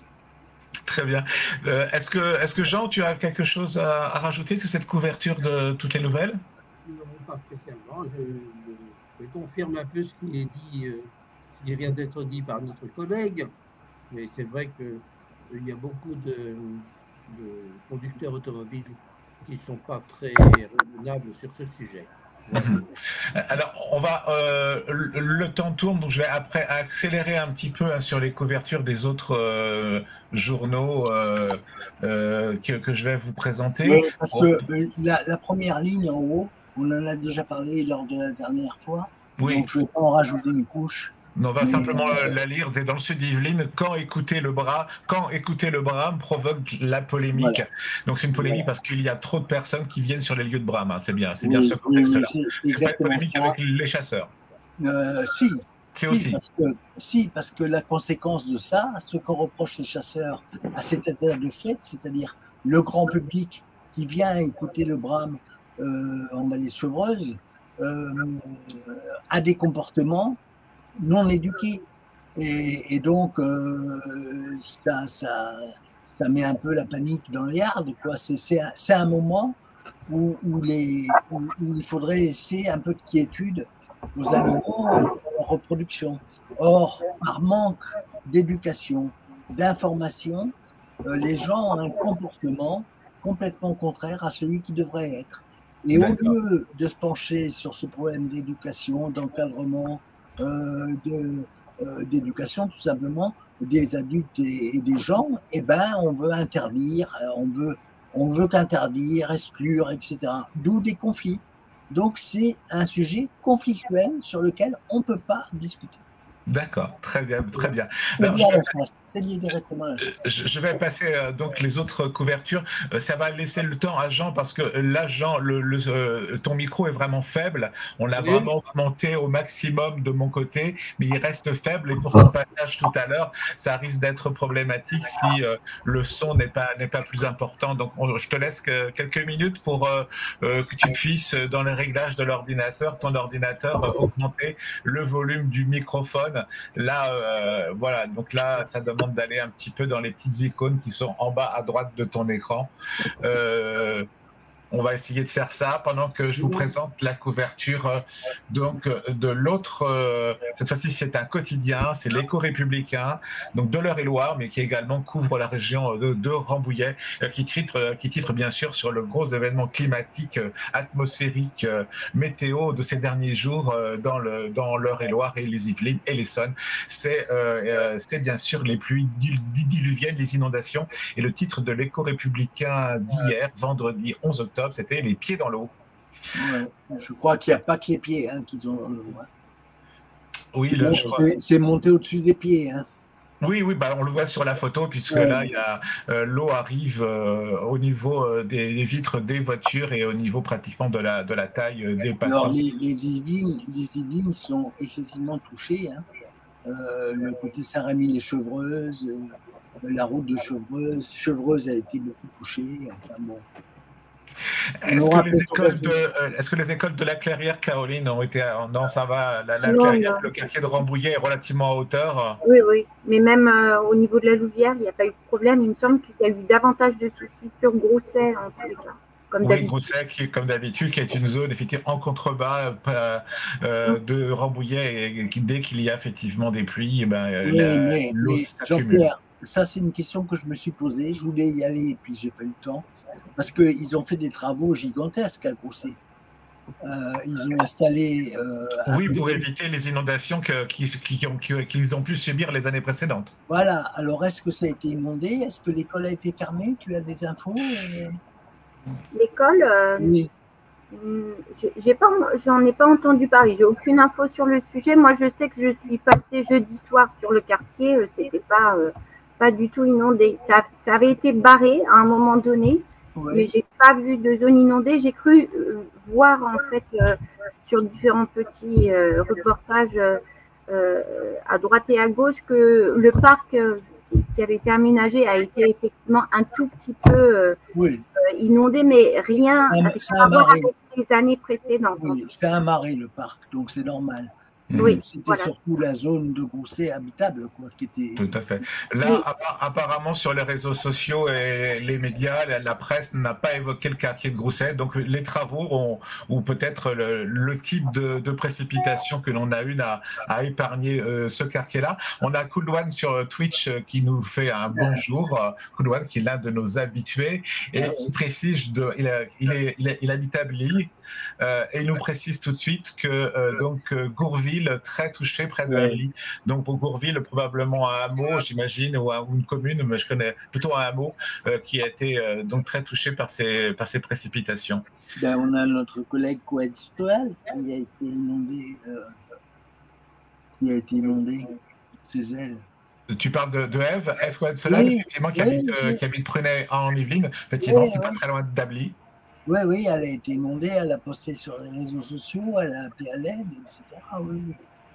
Très bien. Euh, est-ce que, est-ce que Jean, tu as quelque chose à, à rajouter sur cette couverture de toutes les nouvelles? Non, pas spécialement. Je, je, je confirme un peu ce qui est dit, euh, ce qui vient d'être dit par notre collègue. Mais c'est vrai qu'il y a beaucoup de... de conducteurs automobiles qui ne sont pas très raisonnables sur ce sujet. Alors, on va, euh, le, le temps tourne, donc je vais après accélérer un petit peu hein, sur les couvertures des autres euh, journaux euh, euh, que, que je vais vous présenter. Oui, parce oh. que euh, la, la première ligne en haut, on en a déjà parlé lors de la dernière fois, oui. Donc je ne vais pas en rajouter une couche. On va simplement euh, la lire. C'est dans le sud Yvelines. Quand écouter le bras, quand écouter le Brame provoque la polémique. Voilà. Donc c'est une polémique voilà. parce qu'il y a trop de personnes qui viennent sur les lieux de Brame. Hein. C'est bien, c'est oui, bien ce contexte-là. Oui, c'est pas une polémique ça. Avec les chasseurs. Euh, si. Si, si, aussi. Parce que, si, parce que la conséquence de ça, ce qu'on reproche les chasseurs à cet état de fait, c'est-à-dire le grand public qui vient écouter le Brame euh, en vallée de Chevreuse, euh, a des comportements non éduqués. Et, et donc, euh, ça, ça, ça met un peu la panique dans les hardes, quoi. C'est un, un moment où, où, les, où, où il faudrait laisser un peu de quiétude aux animaux en reproduction. Or, par manque d'éducation, d'information, euh, les gens ont un comportement complètement contraire à celui qui devrait être. Et au lieu de se pencher sur ce problème d'éducation, d'encadrement, euh, de, euh, d'éducation tout simplement des adultes et, et des gens, eh ben, on veut interdire, on veut, on veut qu'interdire, exclure, et cetera. D'où des conflits. Donc c'est un sujet conflictuel sur lequel on ne peut pas discuter. D'accord, très bien, très bien. Alors, c'est lié directement à la chasse. Je, je vais passer euh, donc les autres couvertures. Euh, ça va laisser le temps à Jean parce que là, Jean, le, le, euh, ton micro est vraiment faible. On l'a oui. vraiment monté au maximum de mon côté, mais il reste faible et pour ton passage tout à l'heure, ça risque d'être problématique si euh, le son n'est pas n'est pas plus important. Donc, on, je te laisse que, quelques minutes pour euh, euh, que tu puisses dans les réglages de l'ordinateur, ton ordinateur, euh, augmenter le volume du microphone. Là, euh, voilà. Donc là, ça demande d'aller un petit peu dans les petites icônes qui sont en bas à droite de ton écran. Euh, on va essayer de faire ça pendant que je vous présente la couverture euh, donc de l'autre. Euh, cette fois-ci, c'est un quotidien, c'est l'Écho républicain, donc de l'Eure-et-Loire, mais qui également couvre la région de, de Rambouillet, euh, qui titre, euh, qui titre bien sûr sur le gros événement climatique, euh, atmosphérique, euh, météo de ces derniers jours euh, dans le dans l'Eure-et-Loire et les Yvelines et l'Essonne. C'est euh, euh, bien sûr les pluies diluviennes, les inondations. Et le titre de l'Écho républicain d'hier, vendredi onze octobre, c'était les pieds dans l'eau. Ouais, je crois qu'il n'y a pas que les pieds hein, qu'ils ont dans l'eau. Hein. Oui, c'est monté au-dessus des pieds. Hein. Oui, oui, bah on le voit sur la photo puisque ouais. là, il y a euh, l'eau arrive euh, au niveau euh, des, des vitres des voitures et au niveau pratiquement de la de la taille euh, des passants. Alors les les Yvelines, les Yvelines sont excessivement touchées. Hein. euh, le côté Saint-Rémy-les-Chevreuses, euh, la route de Chevreuse. Chevreuse a été beaucoup touchée. Enfin bon. Est-ce que, les écoles de, euh, est-ce que les écoles de la Clairière, Caroline, ont été... Non, ça va. La, la Non, Clairière, non. le quartier de Rambouillet est relativement en hauteur. Oui, oui. Mais même euh, au niveau de la Louvière, il n'y a pas eu de problème. Il me semble qu'il y a eu davantage de soucis sur Grousset, en tous les cas. Comme oui, Grousset, qui, comme d'habitude, qui est une zone effectivement en contrebas euh, euh, de Rambouillet, et qui, dès qu'il y a effectivement des pluies, ben, oui, l'eau s'accumule. Ça, c'est une question que je me suis posée. Je voulais y aller et puis j'ai pas eu le temps. Parce qu'ils ont fait des travaux gigantesques à Grousset. Euh, ils ont installé... Euh, oui, pour éviter les inondations qu'ils qui, qui ont, qui ont pu subir les années précédentes. Voilà. Alors, est-ce que ça a été inondé? Est-ce que l'école a été fermée? Tu as des infos? L'école euh, Oui. J'ai pas, j'en ai pas entendu parler. J'ai aucune info sur le sujet. Moi, je sais que je suis passée jeudi soir sur le quartier. C'était pas, euh, pas du tout inondé. Ça, ça avait été barré à un moment donné. Oui. Mais j'ai pas vu de zone inondée. J'ai cru euh, voir en fait euh, sur différents petits euh, reportages euh, à droite et à gauche que le parc euh, qui avait été aménagé a été effectivement un tout petit peu euh, oui. euh, inondé, mais rien à voir avec les années précédentes. Oui, c'est un marais le parc, donc c'est normal. Oui, c'était voilà. surtout la zone de Grousset habitable, quoi, qui était. Tout à fait. Là, oui. apparemment, sur les réseaux sociaux et les médias, la, la presse n'a pas évoqué le quartier de Grousset. Donc, les travaux ont, ou peut-être le, le type de, de précipitation que l'on a eu a, a épargné euh, ce quartier-là. On a Koulouane sur Twitch qui nous fait un bonjour. Koulouane, qui est l'un de nos habitués et qui précise, de, il, a, il, est, il, est, il habite à Bly. Euh, et il nous précise tout de suite que euh, donc euh, Gourville très touché près de Bly. Donc pour Gourville probablement un hameau, j'imagine, ou, ou une commune, mais je connais plutôt un hameau euh, qui a été euh, donc très touché par ces par ces précipitations. Ben, on a notre collègue Koued Stoal qui a été inondé, euh, qui a été inondé chez elle. Tu parles de, de Ève, Ève Koued Stoal, oui, effectivement, qui, oui, habite, oui. Euh, qui habite Prenay en Yvelines. Effectivement, oui, c'est oui. pas très loin d'Ably. Oui, oui, elle a été inondée, elle a posté sur les réseaux sociaux, elle a appelé à l'aide, et cetera. Oui.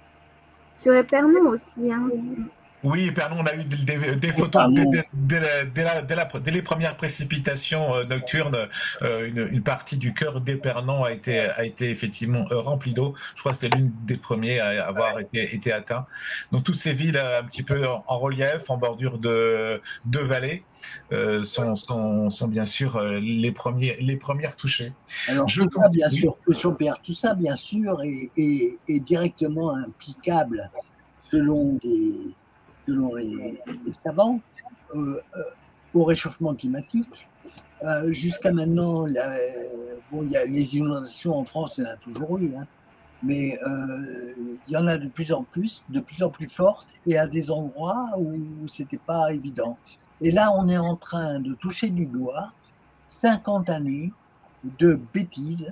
Sur Épernon aussi. Hein. Oui, Épernon, on a eu des, des, des photos dès, dès, dès, dès, la, dès, la, dès les premières précipitations euh, nocturnes. Euh, une, une partie du cœur d'Épernon a été, a été effectivement euh, remplie d'eau. Je crois que c'est l'une des premiers à avoir été, été atteint. Donc toutes ces villes un petit peu en, en relief, en bordure de, de vallées, euh, sont, sont, sont bien sûr les, premiers, les premières touchées. Alors Je tout ça, bien sûr, Jean-Pierre, tout ça, bien sûr, est, est, est directement implicable selon les selon les, les savants, euh, euh, au réchauffement climatique. Euh, Jusqu'à maintenant, la, bon, il y a les inondations en France, il y en a toujours eu, hein, mais euh, il y en a de plus en plus, de plus en plus fortes, et à des endroits où c'était pas évident. Et là, on est en train de toucher du doigt cinquante années de bêtises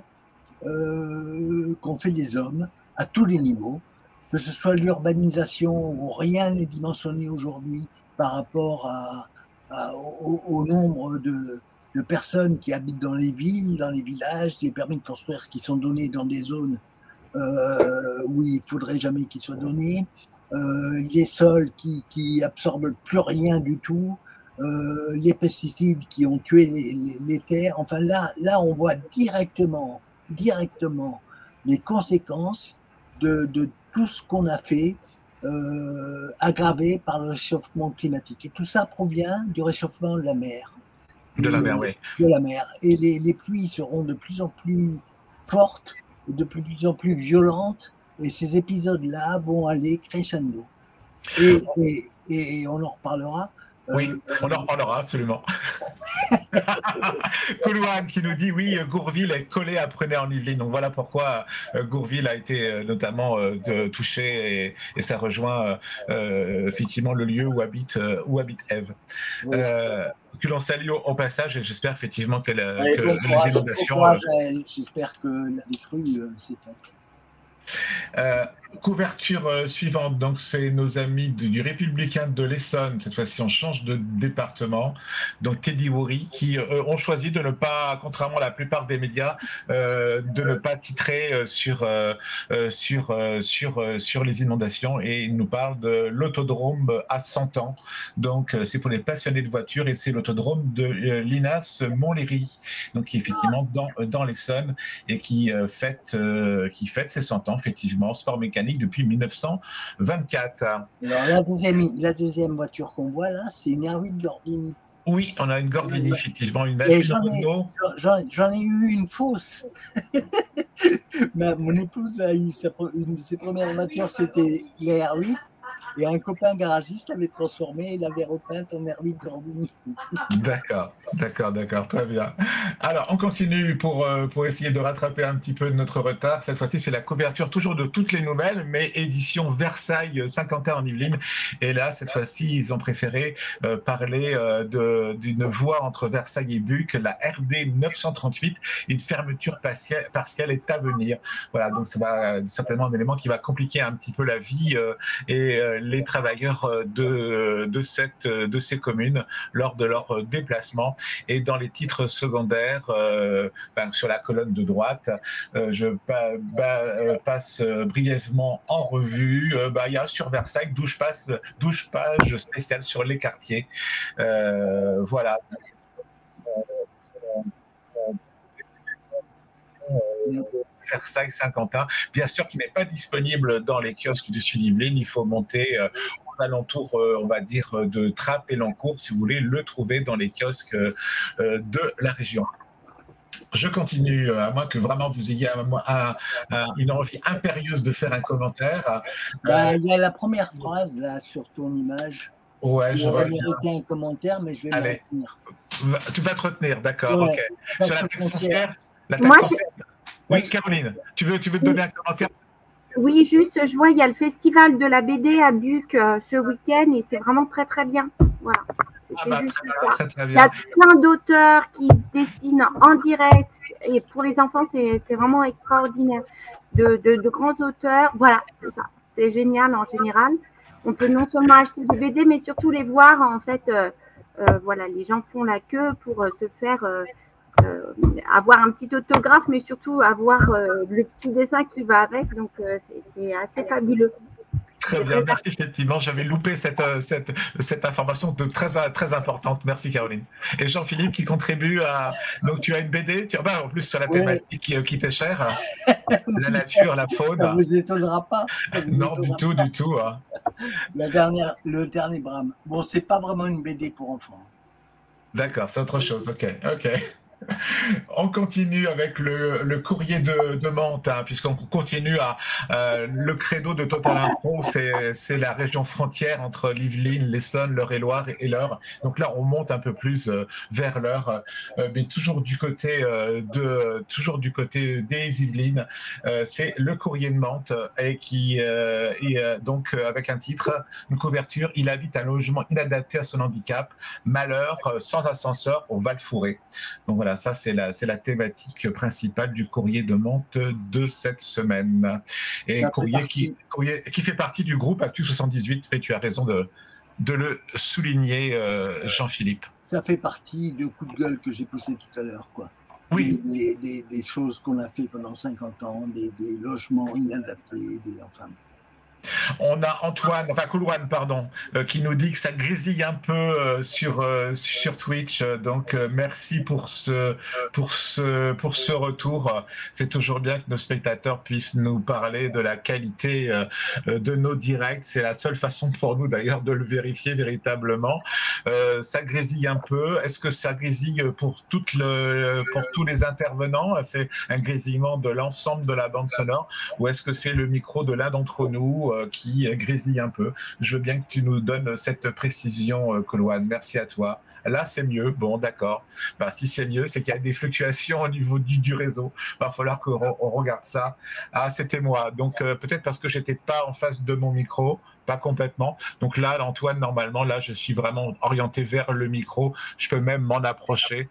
euh, qu'ont fait les hommes à tous les niveaux, que ce soit l'urbanisation où rien n'est dimensionné aujourd'hui par rapport à, à, au, au nombre de, de personnes qui habitent dans les villes, dans les villages, des permis de construire qui sont donnés dans des zones euh, où il ne faudrait jamais qu'ils soient donnés, euh, les sols qui, qui absorbent plus rien du tout, euh, les pesticides qui ont tué les, les, les terres. Enfin là, là, on voit directement, directement les conséquences de, de tout ce qu'on a fait, euh, aggravé par le réchauffement climatique. Et tout ça provient du réchauffement de la mer. De la mer, oui. De la mer. Et les, les pluies seront de plus en plus fortes, de plus en plus violentes, et ces épisodes-là vont aller crescendo. Et, et, et on en reparlera. Oui, on en reparlera absolument. Koulouane qui nous dit oui, Gourville est collé à Prenay en Yvelines. Donc voilà pourquoi euh, Gourville a été euh, notamment euh, de, touché et, et ça rejoint euh, effectivement le lieu où habite euh, où habite Ève. Oui, euh, que l'on salue au, au passage et j'espère effectivement que, la, ouais, que bon courage, les inondations. Bon courage, euh, j'espère que la décrue euh, s'est faite. Euh, couverture euh, suivante, donc c'est nos amis du, du Républicain de l'Essonne. Cette fois-ci, on change de département. Donc Teddy Wouri, qui euh, ont choisi de ne pas, contrairement à la plupart des médias, euh, de ne pas titrer euh, sur euh, euh, sur euh, sur euh, sur les inondations. Et ils nous parlent de l'autodrome à cent ans. Donc euh, c'est pour les passionnés de voitures et c'est l'autodrome de euh, Linas Montlhéry, donc qui est effectivement dans dans l'Essonne et qui euh, fête euh, qui fête ses cent ans effectivement, sport mécanique depuis mille neuf cent vingt-quatre. Alors, la deuxième, la deuxième voiture qu'on voit là, c'est une R huit Gordini. Oui, on a une Gordini, effectivement, une, Et une j'en ai, Renault. j'en, j'en ai eu une fausse. Ma, mon épouse a eu sa, une de ses premières voitures, c'était la R huit. Et un copain garagiste l'avait transformé et l'avait repeinte en R huit Gordini. D'accord, d'accord, d'accord, très bien. Alors, on continue pour, euh, pour essayer de rattraper un petit peu notre retard. Cette fois-ci, c'est la couverture toujours de toutes les nouvelles, mais édition Versailles Saint-Quentin en Yvelines. Et là, cette fois-ci, ils ont préféré euh, parler euh, de, d'une voie entre Versailles et Buc, la R D neuf cent trente-huit. Une fermeture partielle, partielle est à venir. Voilà, donc ça va euh, certainement un élément qui va compliquer un petit peu la vie euh, et euh, les travailleurs de, de, cette, de ces communes lors de leur déplacement. Et dans les titres secondaires, euh, ben, sur la colonne de droite, euh, je pa, ba, euh, passe brièvement en revue. Euh, ben, il y a sur Versailles douze pages, douze pages spéciales sur les quartiers. Euh, voilà. Versailles Saint-Quentin, bien sûr qui n'est pas disponible dans les kiosques du Sud-Yvelines, il faut monter euh, aux alentours, euh, on va dire, de Trappes et Lancourt, si vous voulez le trouver dans les kiosques euh, de la région. Je continue, à moins que vraiment vous ayez un, un, un, une envie impérieuse de faire un commentaire. Bah, euh, il y a la première phrase là sur ton image. Ouais, je vais mériter un commentaire, mais je vais Allez. me retenir. Tu vas te retenir, d'accord, ouais, ok. Sur la taxe foncière, la taxe Moi, foncière. Oui, Caroline, tu veux, tu veux te donner un commentaire? Oui, juste, je vois, il y a le festival de la B D à Buc euh, ce week-end et c'est vraiment très, très bien. Voilà. Ah bah, juste très, ça. très, très bien. Il y a plein d'auteurs qui dessinent en direct et pour les enfants, c'est vraiment extraordinaire. De, de, de grands auteurs, voilà, c'est ça. C'est génial en général. On peut non seulement acheter des B D, mais surtout les voir. En fait, euh, euh, voilà, les gens font la queue pour euh, se faire... Euh, Euh, avoir un petit autographe, mais surtout avoir euh, le petit dessin qui va avec. Donc, euh, c'est assez fabuleux. Très bien, merci effectivement. J'avais loupé cette, cette, cette information de très, très importante. Merci Caroline. Et Jean-Philippe qui contribue à... Donc tu as une B D, tu... bah, en plus sur la thématique oui. qui, qui t'est chère, la nature, la faune. Ça ne vous étonnera pas. Vous non, étonnera du tout, pas. du tout. Hein. La dernière, le dernier Brahms. Bon, c'est pas vraiment une B D pour enfants. D'accord, c'est autre chose. Ok, ok. On continue avec le, le courrier de, de Mantes, hein, puisqu'on continue à euh, le credo de Total Impro, c'est la région frontière entre l'Yvelines, l'Essonne, l'Eure-et-Loire et l'Eure. Donc là, on monte un peu plus euh, vers l'Eure, euh, mais toujours du côté euh, de, toujours du côté des Yvelines. Euh, c'est le courrier de Mantes et qui euh, est euh, donc euh, avec un titre, une couverture. Il habite un logement inadapté à son handicap, malheur euh, sans ascenseur au Val-Fouré. Donc voilà. Ça, c'est la, la thématique principale du courrier de Mantes de cette semaine. Et courrier qui, courrier qui fait partie du groupe Actu soixante-dix-huit, et tu as raison de, de le souligner, euh, Jean-Philippe. Ça fait partie de coups de gueule que j'ai poussé tout à l'heure, quoi. Oui. Des, des, des choses qu'on a fait pendant cinquante ans, des, des logements inadaptés, des, enfin... On a Antoine, enfin Koulouane, pardon, euh, qui nous dit que ça grésille un peu euh, sur, euh, sur Twitch. Donc euh, merci pour ce, pour ce, pour ce retour. C'est toujours bien que nos spectateurs puissent nous parler de la qualité euh, de nos directs. C'est la seule façon pour nous d'ailleurs de le vérifier véritablement. Euh, ça grésille un peu. Est-ce que ça grésille pour, toute le, pour tous les intervenants? C'est un grésillement de l'ensemble de la bande sonore? Ou est-ce que c'est le micro de l'un d'entre nous qui grésille un peu? Je veux bien que tu nous donnes cette précision, Koulouane. Merci à toi. Là, c'est mieux. Bon, d'accord. Bah, si c'est mieux, c'est qu'il y a des fluctuations au niveau du, du réseau. Il va falloir qu'on on regarde ça. Ah, c'était moi. Donc, euh, peut-être parce que je n'étais pas en face de mon micro, pas complètement. Donc là, Antoine, normalement, là, je suis vraiment orienté vers le micro. Je peux même m'en approcher.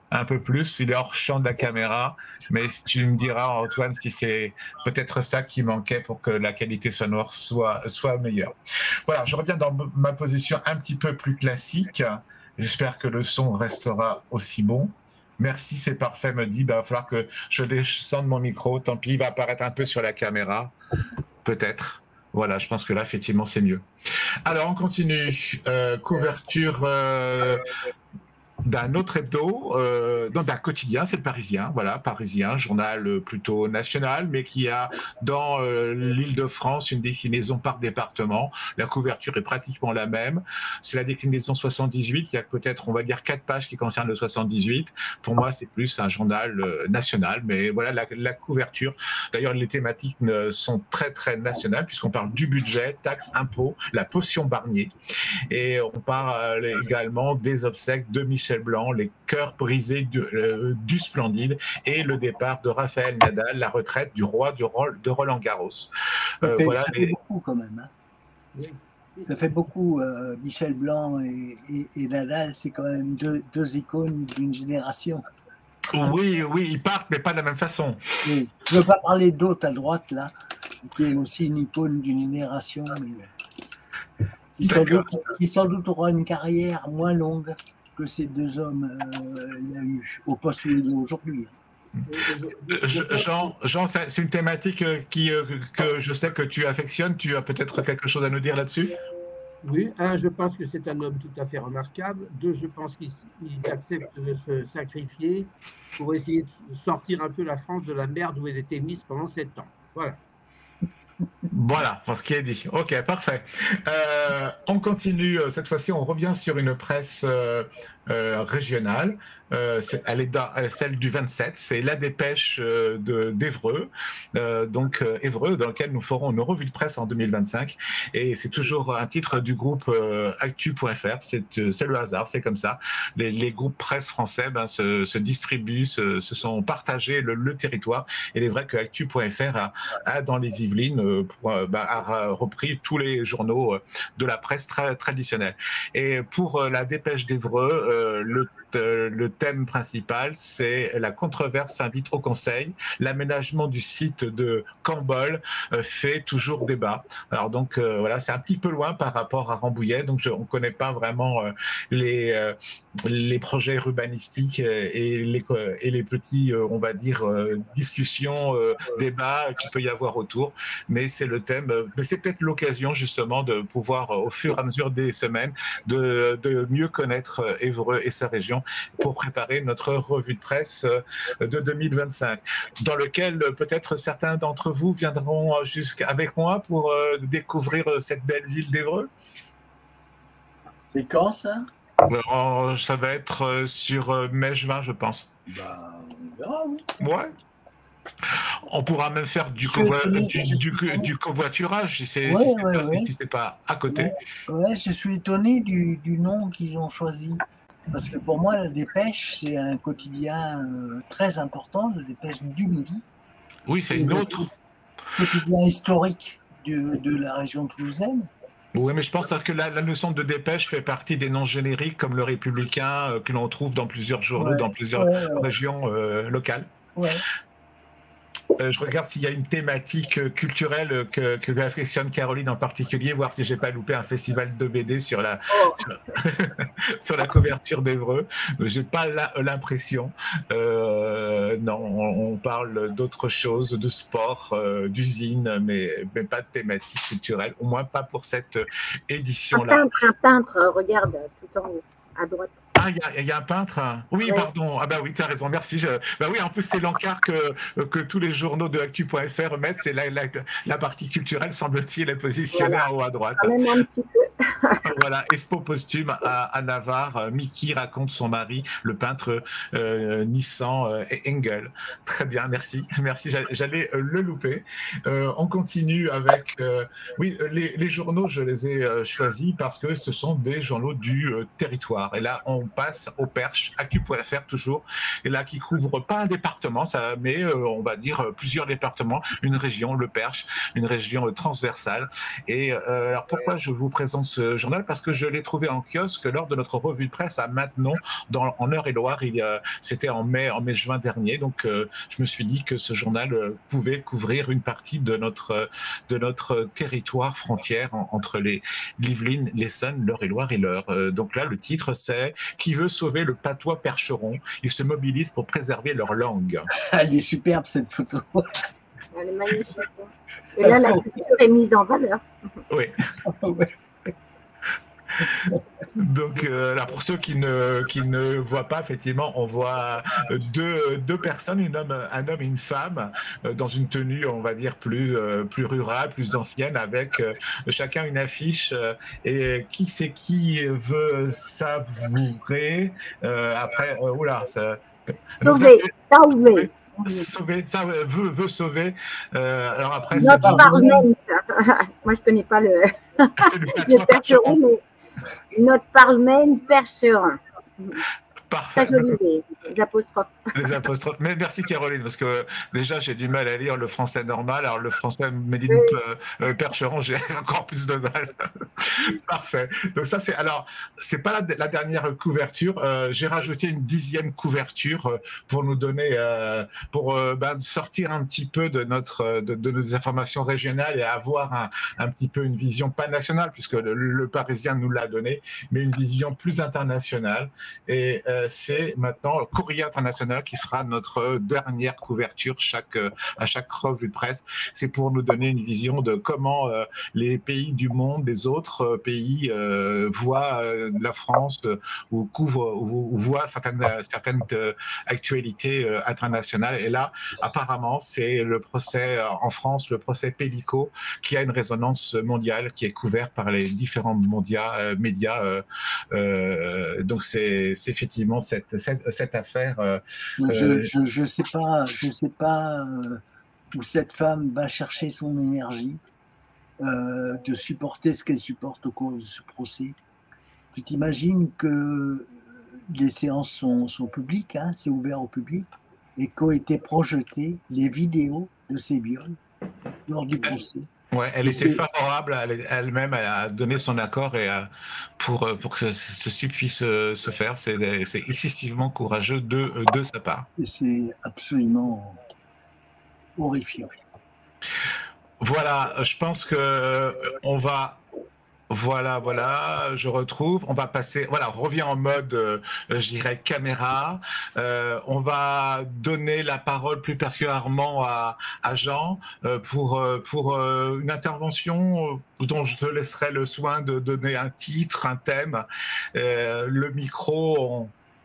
un peu plus. Il est hors champ de la caméra. Mais si tu me diras, Antoine, si c'est peut-être ça qui manquait pour que la qualité sonore soit, soit meilleure. Voilà, je reviens dans ma position un petit peu plus classique. J'espère que le son restera aussi bon. Merci, c'est parfait, me dit. Ben, il va falloir que je descende mon micro. Tant pis, il va apparaître un peu sur la caméra. Peut-être. Voilà, je pense que là, effectivement, c'est mieux. Alors, on continue. Euh, couverture... Euh, d'un autre hebdo, euh, d'un quotidien, c'est le Parisien, voilà, Parisien, journal plutôt national, mais qui a dans euh, l'Île-de-France une déclinaison par département. La couverture est pratiquement la même. C'est la déclinaison soixante-dix-huit. Il y a peut-être, on va dire, quatre pages qui concernent le soixante-dix-huit. Pour moi, c'est plus un journal euh, national, mais voilà la, la couverture. D'ailleurs, les thématiques sont très, très nationales, puisqu'on parle du budget, taxes, impôts, la potion Barnier. Et on parle également des obsèques de Michel Blanc, les cœurs brisés du, euh, du Splendide et le départ de Raphaël Nadal, la retraite du roi du rôle de Roland Garros. Euh, ça fait, voilà, ça les... fait beaucoup quand même. Hein. Oui. Ça fait beaucoup. Euh, Michel Blanc et, et, et Nadal, c'est quand même deux, deux icônes d'une génération. Oui, oui, ils partent, mais pas de la même façon. Oui. Je ne veux pas parler d'autres à droite, là, qui est aussi une icône d'une génération, mais qui sans, doute, qui sans doute aura une carrière moins longue que ces deux hommes euh, a eu au poste où il est aujourd'hui. Jean, Jean c'est une thématique qui, que je sais que tu affectionnes. Tu as peut-être quelque chose à nous dire là-dessus? Oui, un, je pense que c'est un homme tout à fait remarquable. Deux, je pense qu'il accepte de se sacrifier pour essayer de sortir un peu la France de la merde où elle était mise pendant sept ans. Voilà. Voilà, pour ce qui est dit. Ok, parfait. Euh, on continue. Cette fois-ci, on revient sur une presse euh, euh, régionale. Euh, est, elle est dans, celle du vingt-sept. C'est la dépêche euh, de, d'Évreux. Euh, donc, euh, Évreux, dans lequel nous ferons une revue de presse en deux mille vingt-cinq. Et c'est toujours un titre du groupe euh, actu point F R. C'est, c'est le hasard, c'est comme ça. Les, les groupes presse français ben, se, se distribuent, se, se sont partagés le, le territoire. Et il est vrai que actu point F R a, a dans les Yvelines pour, bah, a repris tous les journaux de la presse tra traditionnelle. Et pour la dépêche d'Évreux, euh, le le thème principal, c'est la controverse s'invite au Conseil. L'aménagement du site de Cambol euh, fait toujours débat. Alors donc euh, voilà, c'est un petit peu loin par rapport à Rambouillet, donc je, on ne connaît pas vraiment euh, les, euh, les projets urbanistiques et les, et les petits, euh, on va dire, euh, discussions, euh, débats qu'il peut y avoir autour. Mais c'est le thème, euh, mais c'est peut-être l'occasion justement de pouvoir, euh, au fur et à mesure des semaines, de, de mieux connaître euh, Évreux et sa région pour préparer notre revue de presse de deux mille vingt-cinq, dans lequel peut-être certains d'entre vous viendront jusqu'avec moi pour euh, découvrir cette belle ville d'Évreux. C'est quand ça? Alors, ça va être sur mai-juin, je pense. Bah, on verra, oui. Ouais. On pourra même faire du, convo du, du, du, du covoiturage si c'est ouais, si ouais, pas, ouais. si pas à côté. Ouais, ouais, je suis étonné du, du nom qu'ils ont choisi. Parce que pour moi, la Dépêche, c'est un quotidien euh, très important, la Dépêche du Midi. Oui, c'est une autre. Quotidien historique de, de la région toulousaine. Oui, mais je pense que la, la notion de dépêche fait partie des noms génériques comme le Républicain, euh, que l'on trouve dans plusieurs journaux, ouais, dans plusieurs ouais, ouais. régions euh, locales. Ouais. Euh, je regarde s'il y a une thématique culturelle que, que affectionne Caroline en particulier, voir si j'ai pas loupé un festival de B D sur la, oh. sur, sur la couverture d'Évreux. J'ai pas l'impression. Euh, non, on, on parle d'autres choses, de sport, euh, d'usine, mais, mais pas de thématique culturelle, au moins pas pour cette édition-là. Un peintre, un peintre, regarde, tout en haut, à droite. Ah, il y, y a un peintre. Oui, ouais. Pardon. Ah bah oui, tu as raison, merci. Je... Bah oui, en plus, c'est l'encart que, que tous les journaux de actu point F R mettent. C'est la, la, la partie culturelle, semble-t-il, est positionnée voilà. En haut à droite. Quand même un petit peu. Voilà, expo posthume à, à Navarre. Mickey raconte son mari, le peintre euh, Nissan euh, et Engel. Très bien, merci. Merci, j'allais euh, le louper. Euh, on continue avec... Euh, oui, les, les journaux, je les ai euh, choisis parce que ce sont des journaux du euh, territoire. Et là, on passe au Perche, actu point F R toujours, et là qui couvre pas un département, ça, mais euh, on va dire euh, plusieurs départements, une région, le Perche, une région euh, transversale. Et euh, alors pourquoi je vous présente ce, ce journal parce que je l'ai trouvé en kiosque lors de notre revue de presse à Maintenon, dans, en Eure-et-Loire. C'était en mai, en mai-juin dernier. Donc, euh, je me suis dit que ce journal euh, pouvait couvrir une partie de notre, de notre territoire frontière en, entre les l'Yvelines, l'Essonne, l'Eure-et-Loire et l'Eure. Euh, donc là, le titre, c'est « Qui veut sauver le patois percheron ?» Ils se mobilisent pour préserver leur langue. Elle est superbe, cette photo. Elle est magnifique. Et là, la culture est mise en valeur. Oui. Donc, euh, là, pour ceux qui ne, qui ne voient pas, effectivement, on voit deux, deux personnes, une homme, un homme et une femme, euh, dans une tenue, on va dire, plus, euh, plus rurale, plus ancienne, avec euh, chacun une affiche. Euh, et qui c'est qui veut savourer euh, après, euh, oula, ça. Sauver, sauver. Sauver, ça veut, veut sauver. Euh, alors après, Not Parlement. Moi, je connais pas le, le percheron, mais Not Parlement percheron. Parfait. Très joli, les, les apostrophes. Les apostrophes. Mais merci Caroline, parce que déjà j'ai du mal à lire le français normal, alors le français Méline oui. euh, Percheron, j'ai encore plus de mal. Parfait. Donc ça c'est alors c'est pas la, la dernière couverture. Euh, j'ai rajouté une dixième couverture euh, pour nous donner, euh, pour euh, ben, sortir un petit peu de notre de, de nos informations régionales et avoir un, un petit peu une vision pas nationale, puisque le, le Parisien nous l'a donné, mais une vision plus internationale. Et euh, c'est maintenant le Courrier international qui sera notre dernière couverture chaque, à chaque revue de presse. C'est pour nous donner une vision de comment euh, les pays du monde, les autres euh, pays euh, voient euh, la France euh, ou couvrent ou, ou voient certaines, certaines euh, actualités euh, internationales. Et là, apparemment, c'est le procès euh, en France, le procès Pélico, qui a une résonance mondiale, qui est couvert par les différents mondia, euh, médias. Euh, euh, donc, c'est effectivement Cette, cette, cette affaire. Euh, je je je sais pas, je sais pas euh, où cette femme va chercher son énergie euh, de supporter ce qu'elle supporte au cours de ce procès. Tu t'imagines que les séances sont, sont publiques, hein, c'est ouvert au public, et qu'ont été projetées les vidéos de ces viols lors du procès. Ouais, elle était favorable elle-même à donner son accord et à, pour, pour que ceci puisse se faire. C'est excessivement courageux de, de sa part. C'est absolument horrifiant. Voilà, je pense que on va... Voilà, voilà, je retrouve. On va passer, voilà, on revient en mode, euh, je dirais, caméra. Euh, on va donner la parole plus particulièrement à, à Jean euh, pour, pour euh, une intervention dont je te laisserai le soin de donner un titre, un thème. Euh, le micro, on,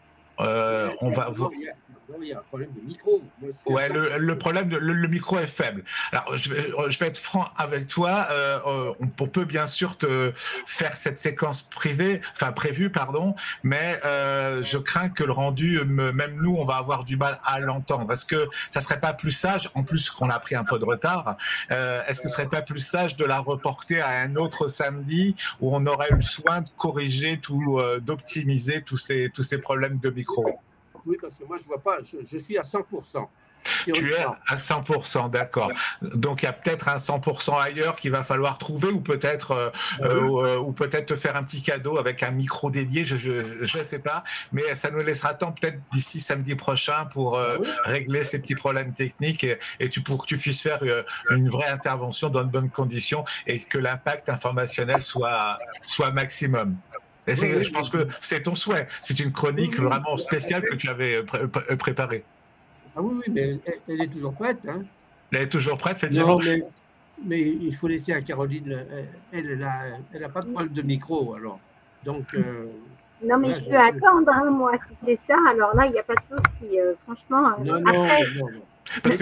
euh, on va... Non, il y a un problème de micro. Ouais, le, le problème, de, le, le micro est faible. Alors, je vais, je vais être franc avec toi. Euh, on, on peut bien sûr te faire cette séquence privée, enfin prévue, pardon, mais euh, je crains que le rendu, même nous, on va avoir du mal à l'entendre. Est-ce que ça serait pas plus sage, en plus qu'on a pris un peu de retard, euh, est-ce que ce serait pas plus sage de la reporter à un autre samedi où on aurait eu le soin de corriger tout, euh, d'optimiser tous ces, tous ces problèmes de micro? Oui, parce que moi, je vois pas, je, je suis à cent pour cent. Tu es à cent pour cent, d'accord. Donc, il y a peut-être un cent pour cent ailleurs qu'il va falloir trouver, ou peut-être euh, euh, ou peut-être te faire un petit cadeau avec un micro dédié, je ne sais pas. Mais ça nous laissera temps peut-être d'ici samedi prochain pour euh, régler ces petits problèmes techniques et, et tu, pour que tu puisses faire euh, une vraie intervention dans de bonnes conditions et que l'impact informationnel soit, soit maximum. Et oui, oui, je pense oui. que c'est ton souhait. C'est une chronique oui, oui. vraiment spéciale que tu avais pré pré préparée. Ah oui, oui, mais elle, elle est toujours prête. Hein. Elle est toujours prête, effectivement. Non, mais, mais il faut laisser à Caroline. Elle, elle n'a elle a pas de problème de micro, alors. Donc. Euh, non, mais là, je peux je... attendre, hein, moi, si c'est ça. Alors là, il n'y a pas de souci. Euh, franchement. Non, non, après... non, non. Parce que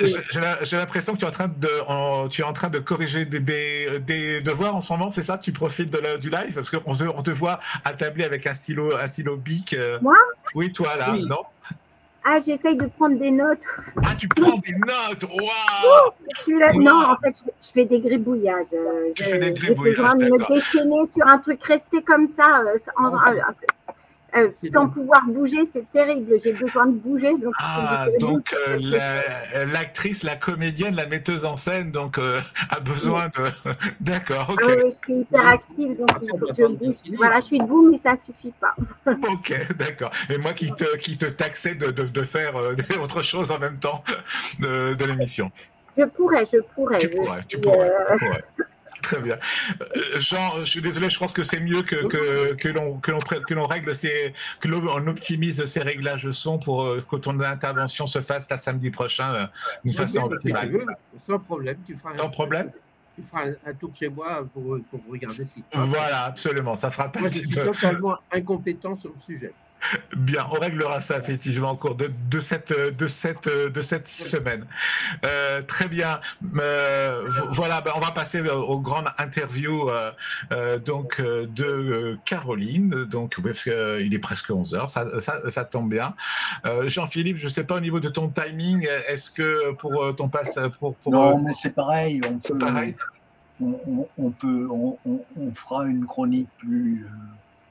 j'ai l'impression que tu es en train de, en, tu es en train de corriger des, des, des devoirs en ce moment, c'est ça? Tu profites de la, du live? Parce qu'on te, on te voit attablé avec un stylo, un stylo bic. Euh... Moi? Oui, toi, là, oui. Non? Ah, j'essaye de prendre des notes. Ah, tu prends des notes? Waouh! wow. Non, en fait, je, je fais des gribouillages. Tu je, fais des gribouillages, J'ai besoin de me déchaîner sur un truc, rester comme ça. Euh, en, un, Euh, sans pouvoir bouger, c'est terrible. J'ai besoin de bouger. Donc ah, donc euh, l'actrice, la, la comédienne, la metteuse en scène, donc euh, a besoin de. D'accord, ok. Ah oui, je suis hyper active, donc il faut que je bouge. Voilà, je suis debout, mais ça suffit pas. Ok, d'accord. Et moi qui te, qui te taxais de, de, de faire euh, autre chose en même temps de, de l'émission. Je pourrais, je pourrais. Tu pourrais, tu pourrais. Euh... Tu pourrais. Très bien. Jean, je suis désolé, je pense que c'est mieux que, que, que l'on que l'on que l'on règle ces, que l'on optimise ces réglages son pour que ton intervention se fasse la samedi prochain d'une façon optimale. Sans problème, tu feras Sans un, problème. Tu feras un, un tour chez moi pour, pour regarder si. Voilà, absolument, ça fera partie. Moi, je suis de... totalement incompétent sur le sujet. Bien, on réglera ça effectivement au cours de, de, cette, de, cette, de cette semaine. Euh, très bien. Euh, voilà, ben on va passer aux grandes interviews euh, euh, donc, de euh, Caroline. Donc, parce qu'il est presque onze heures, ça, ça, ça tombe bien. Euh, Jean-Philippe, je ne sais pas au niveau de ton timing, est-ce que pour ton passe... Pour, pour, non, mais c'est pareil. On c'est peut, pareil. On, on, on, peut, on, on fera une chronique plus... Euh...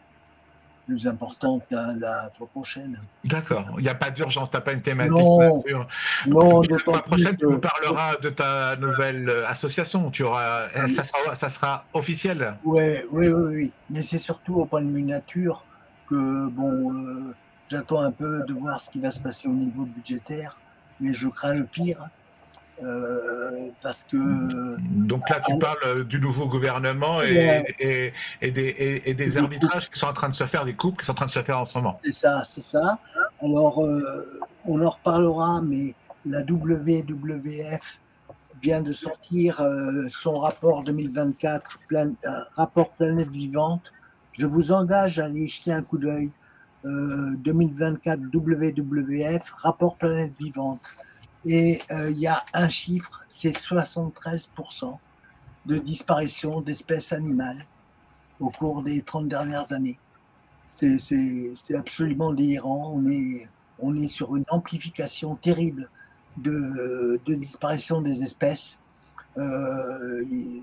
plus importante la, la fois prochaine. D'accord. Il n'y a pas d'urgence, tu n'as pas une thématique. Non, non la fois prochaine, tu nous parleras de ta nouvelle association. Tu auras, oui. ça, sera, ça sera officiel. Ouais, oui, oui, oui. Mais c'est surtout au point de vue nature que, bon, euh, j'attends un peu de voir ce qui va se passer au niveau budgétaire, mais je crains le pire. Euh, parce que donc là tu alors, parles du nouveau gouvernement et, ouais. et, et des, et, et des arbitrages qui sont en train de se faire, des coupes qui sont en train de se faire en ce moment. C'est ça, c'est ça. Alors euh, on en reparlera, mais la W W F vient de sortir euh, son rapport deux mille vingt-quatre, plan, euh, rapport Planète Vivante. Je vous engage à aller jeter un coup d'œil. Euh, deux mille vingt-quatre W W F, rapport Planète Vivante. Et il euh, y a un chiffre, c'est soixante-treize pour cent de disparition d'espèces animales au cours des trente dernières années. C'est absolument délirant. On est, on est sur une amplification terrible de, de disparition des espèces. Euh,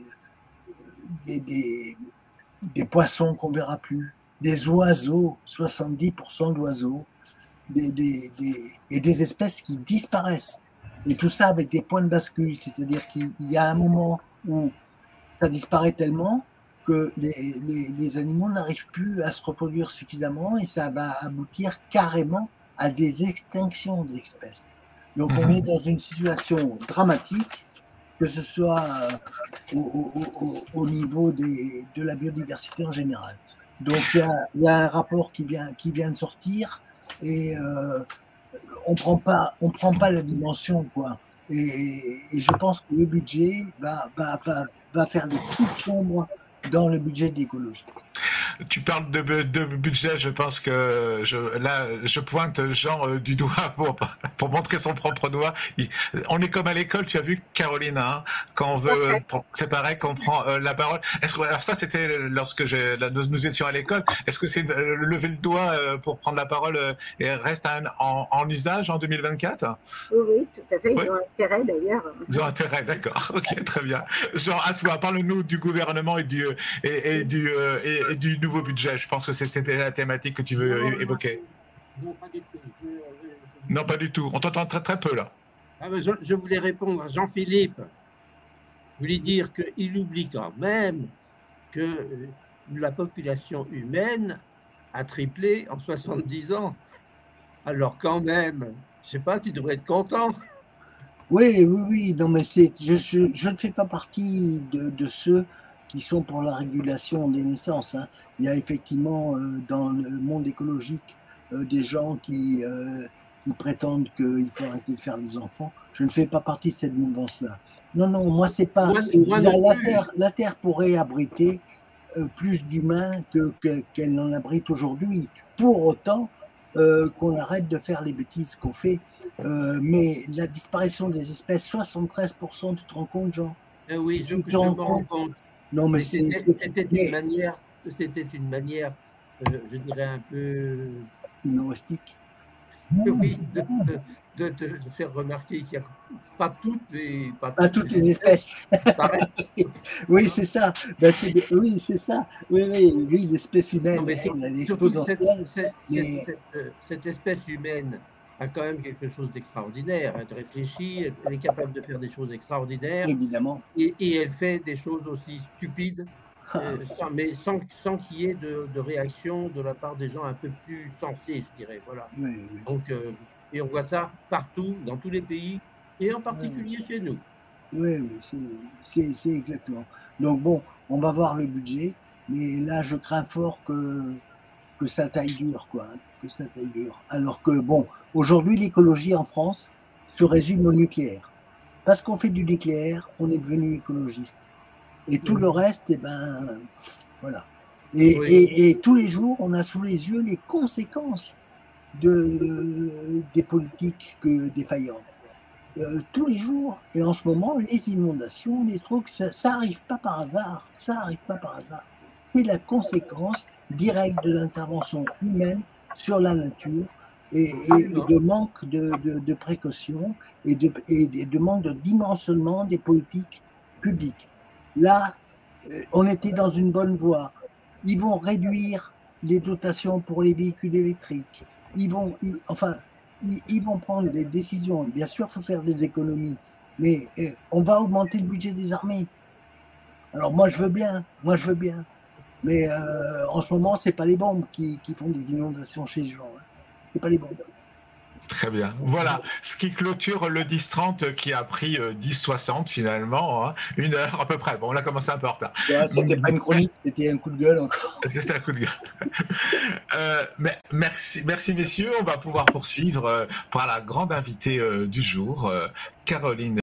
des, des, des poissons qu'on ne verra plus, des oiseaux, soixante-dix pour cent d'oiseaux, des, des, des, et des espèces qui disparaissent. Et tout ça avec des points de bascule, c'est-à-dire qu'il y a un moment où ça disparaît tellement que les, les, les animaux n'arrivent plus à se reproduire suffisamment et ça va aboutir carrément à des extinctions d'espèces. Donc on est dans une situation dramatique, que ce soit au, au, au, au niveau des, de la biodiversité en général. Donc il y a, il y a un rapport qui vient, qui vient de sortir et euh, on prend pas, on prend pas la dimension, quoi. Et, et je pense que le budget va, va, va, va faire des coupes sombres dans le budget d'écologie. Tu parles de, de budget, je pense que je, là, je pointe Jean euh, du doigt pour, pour montrer son propre doigt. Il, on est comme à l'école, tu as vu, Caroline, hein, quand on veut, okay. C'est pareil, qu'on prend euh, la parole. Est-ce que, alors ça, c'était lorsque je, là, nous, nous étions à l'école. Est-ce que c'est euh, lever le doigt euh, pour prendre la parole euh, et reste un, en, en usage en deux mille vingt-quatre? Oui, oui, tout à fait. Ils oui. ont intérêt d'ailleurs. Ils ont intérêt, d'accord. Ok, très bien. Jean, à toi, parle-nous du gouvernement et du, et, et du, euh, et, et du nouveau budget. Je pense que c'était la thématique que tu veux non, évoquer. Non, pas du tout. Je, je... Non, pas du tout. On t'entend très très peu là. Ah, je, je voulais répondre à Jean-Philippe. Je voulais dire qu'il oublie quand même que la population humaine a triplé en soixante-dix ans. Alors quand même, je sais pas, tu devrais être content. Oui, oui, oui. Non, mais c'est, je, je, je ne fais pas partie de, de ceux qui sont pour la régulation des naissances. Hein. Il y a effectivement euh, dans le monde écologique euh, des gens qui, euh, qui prétendent qu'il faut arrêter de faire des enfants. Je ne fais pas partie de cette mouvance-là. Non, non, moi, c'est pas. Moi, moi la, la, terre, la Terre pourrait abriter euh, plus d'humains que, que, qu'elle n'en abrite aujourd'hui. Pour autant euh, qu'on arrête de faire les bêtises qu'on fait. Euh, mais la disparition des espèces, soixante-treize pour cent, tu te rends compte, Jean? euh, Oui, je, je me rends compte. Non, mais c'était une mais... manière, c'était une manière, euh, je dirais un peu humoristique. oui, de, de, de, de, de faire remarquer qu'il n'y a pas toutes les, pas pas toutes les espèces. espèces. Oui, c'est ça. Ben, oui, c'est ça. Oui, oui, oui l'espèce humaine, non, mais elle est exponentielle. Cette, mais... cette, cette, cette espèce humaine a quand même quelque chose d'extraordinaire. Elle réfléchit, elle est capable de faire des choses extraordinaires. Évidemment. Et, et elle fait des choses aussi stupides, ah. euh, sans, mais sans, sans qu'il y ait de, de réaction de la part des gens un peu plus sensés, je dirais. Voilà. Oui, oui. Donc, euh, et on voit ça partout, dans tous les pays, et en particulier oui. chez nous. Oui, oui, c'est exactement. Donc bon, on va voir le budget, mais là, je crains fort que, que ça taille dur, quoi. Hein, que ça taille dur. Alors que, bon, aujourd'hui, l'écologie en France se résume au nucléaire. Parce qu'on fait du nucléaire, on est devenu écologiste. Et tout oui. le reste, eh ben, voilà. Et, oui. et, et tous les jours, on a sous les yeux les conséquences de, de, des politiques que, défaillantes. Euh, tous les jours, et en ce moment, les inondations, les trucs, ça n'arrive pas par hasard. Ça n'arrive pas par hasard. C'est la conséquence directe de l'intervention humaine sur la nature et, et, et de manque de, de, de précaution et de, et de manque de dimensionnement des politiques publiques. Là, on était dans une bonne voie. Ils vont réduire les dotations pour les véhicules électriques. Ils vont, ils, enfin, ils, ils vont prendre des décisions. Bien sûr, il faut faire des économies, mais eh, on va augmenter le budget des armées. Alors moi, je veux bien, moi, je veux bien. Mais euh, en ce moment, ce n'est pas les bombes qui, qui font des inondations chez les gens. Hein. Ce n'est pas les bombes. Très bien. Voilà ce qui clôture le dix trente qui a pris euh, dix soixante finalement, hein, une heure à peu près. Bon, on a commencé un peu en retard. Ouais, c'était pas une chronique, c'était un coup de gueule encore. C'était un coup de gueule. euh, mais, merci, merci messieurs. On va pouvoir poursuivre euh, par la grande invitée euh, du jour, euh, Caroline.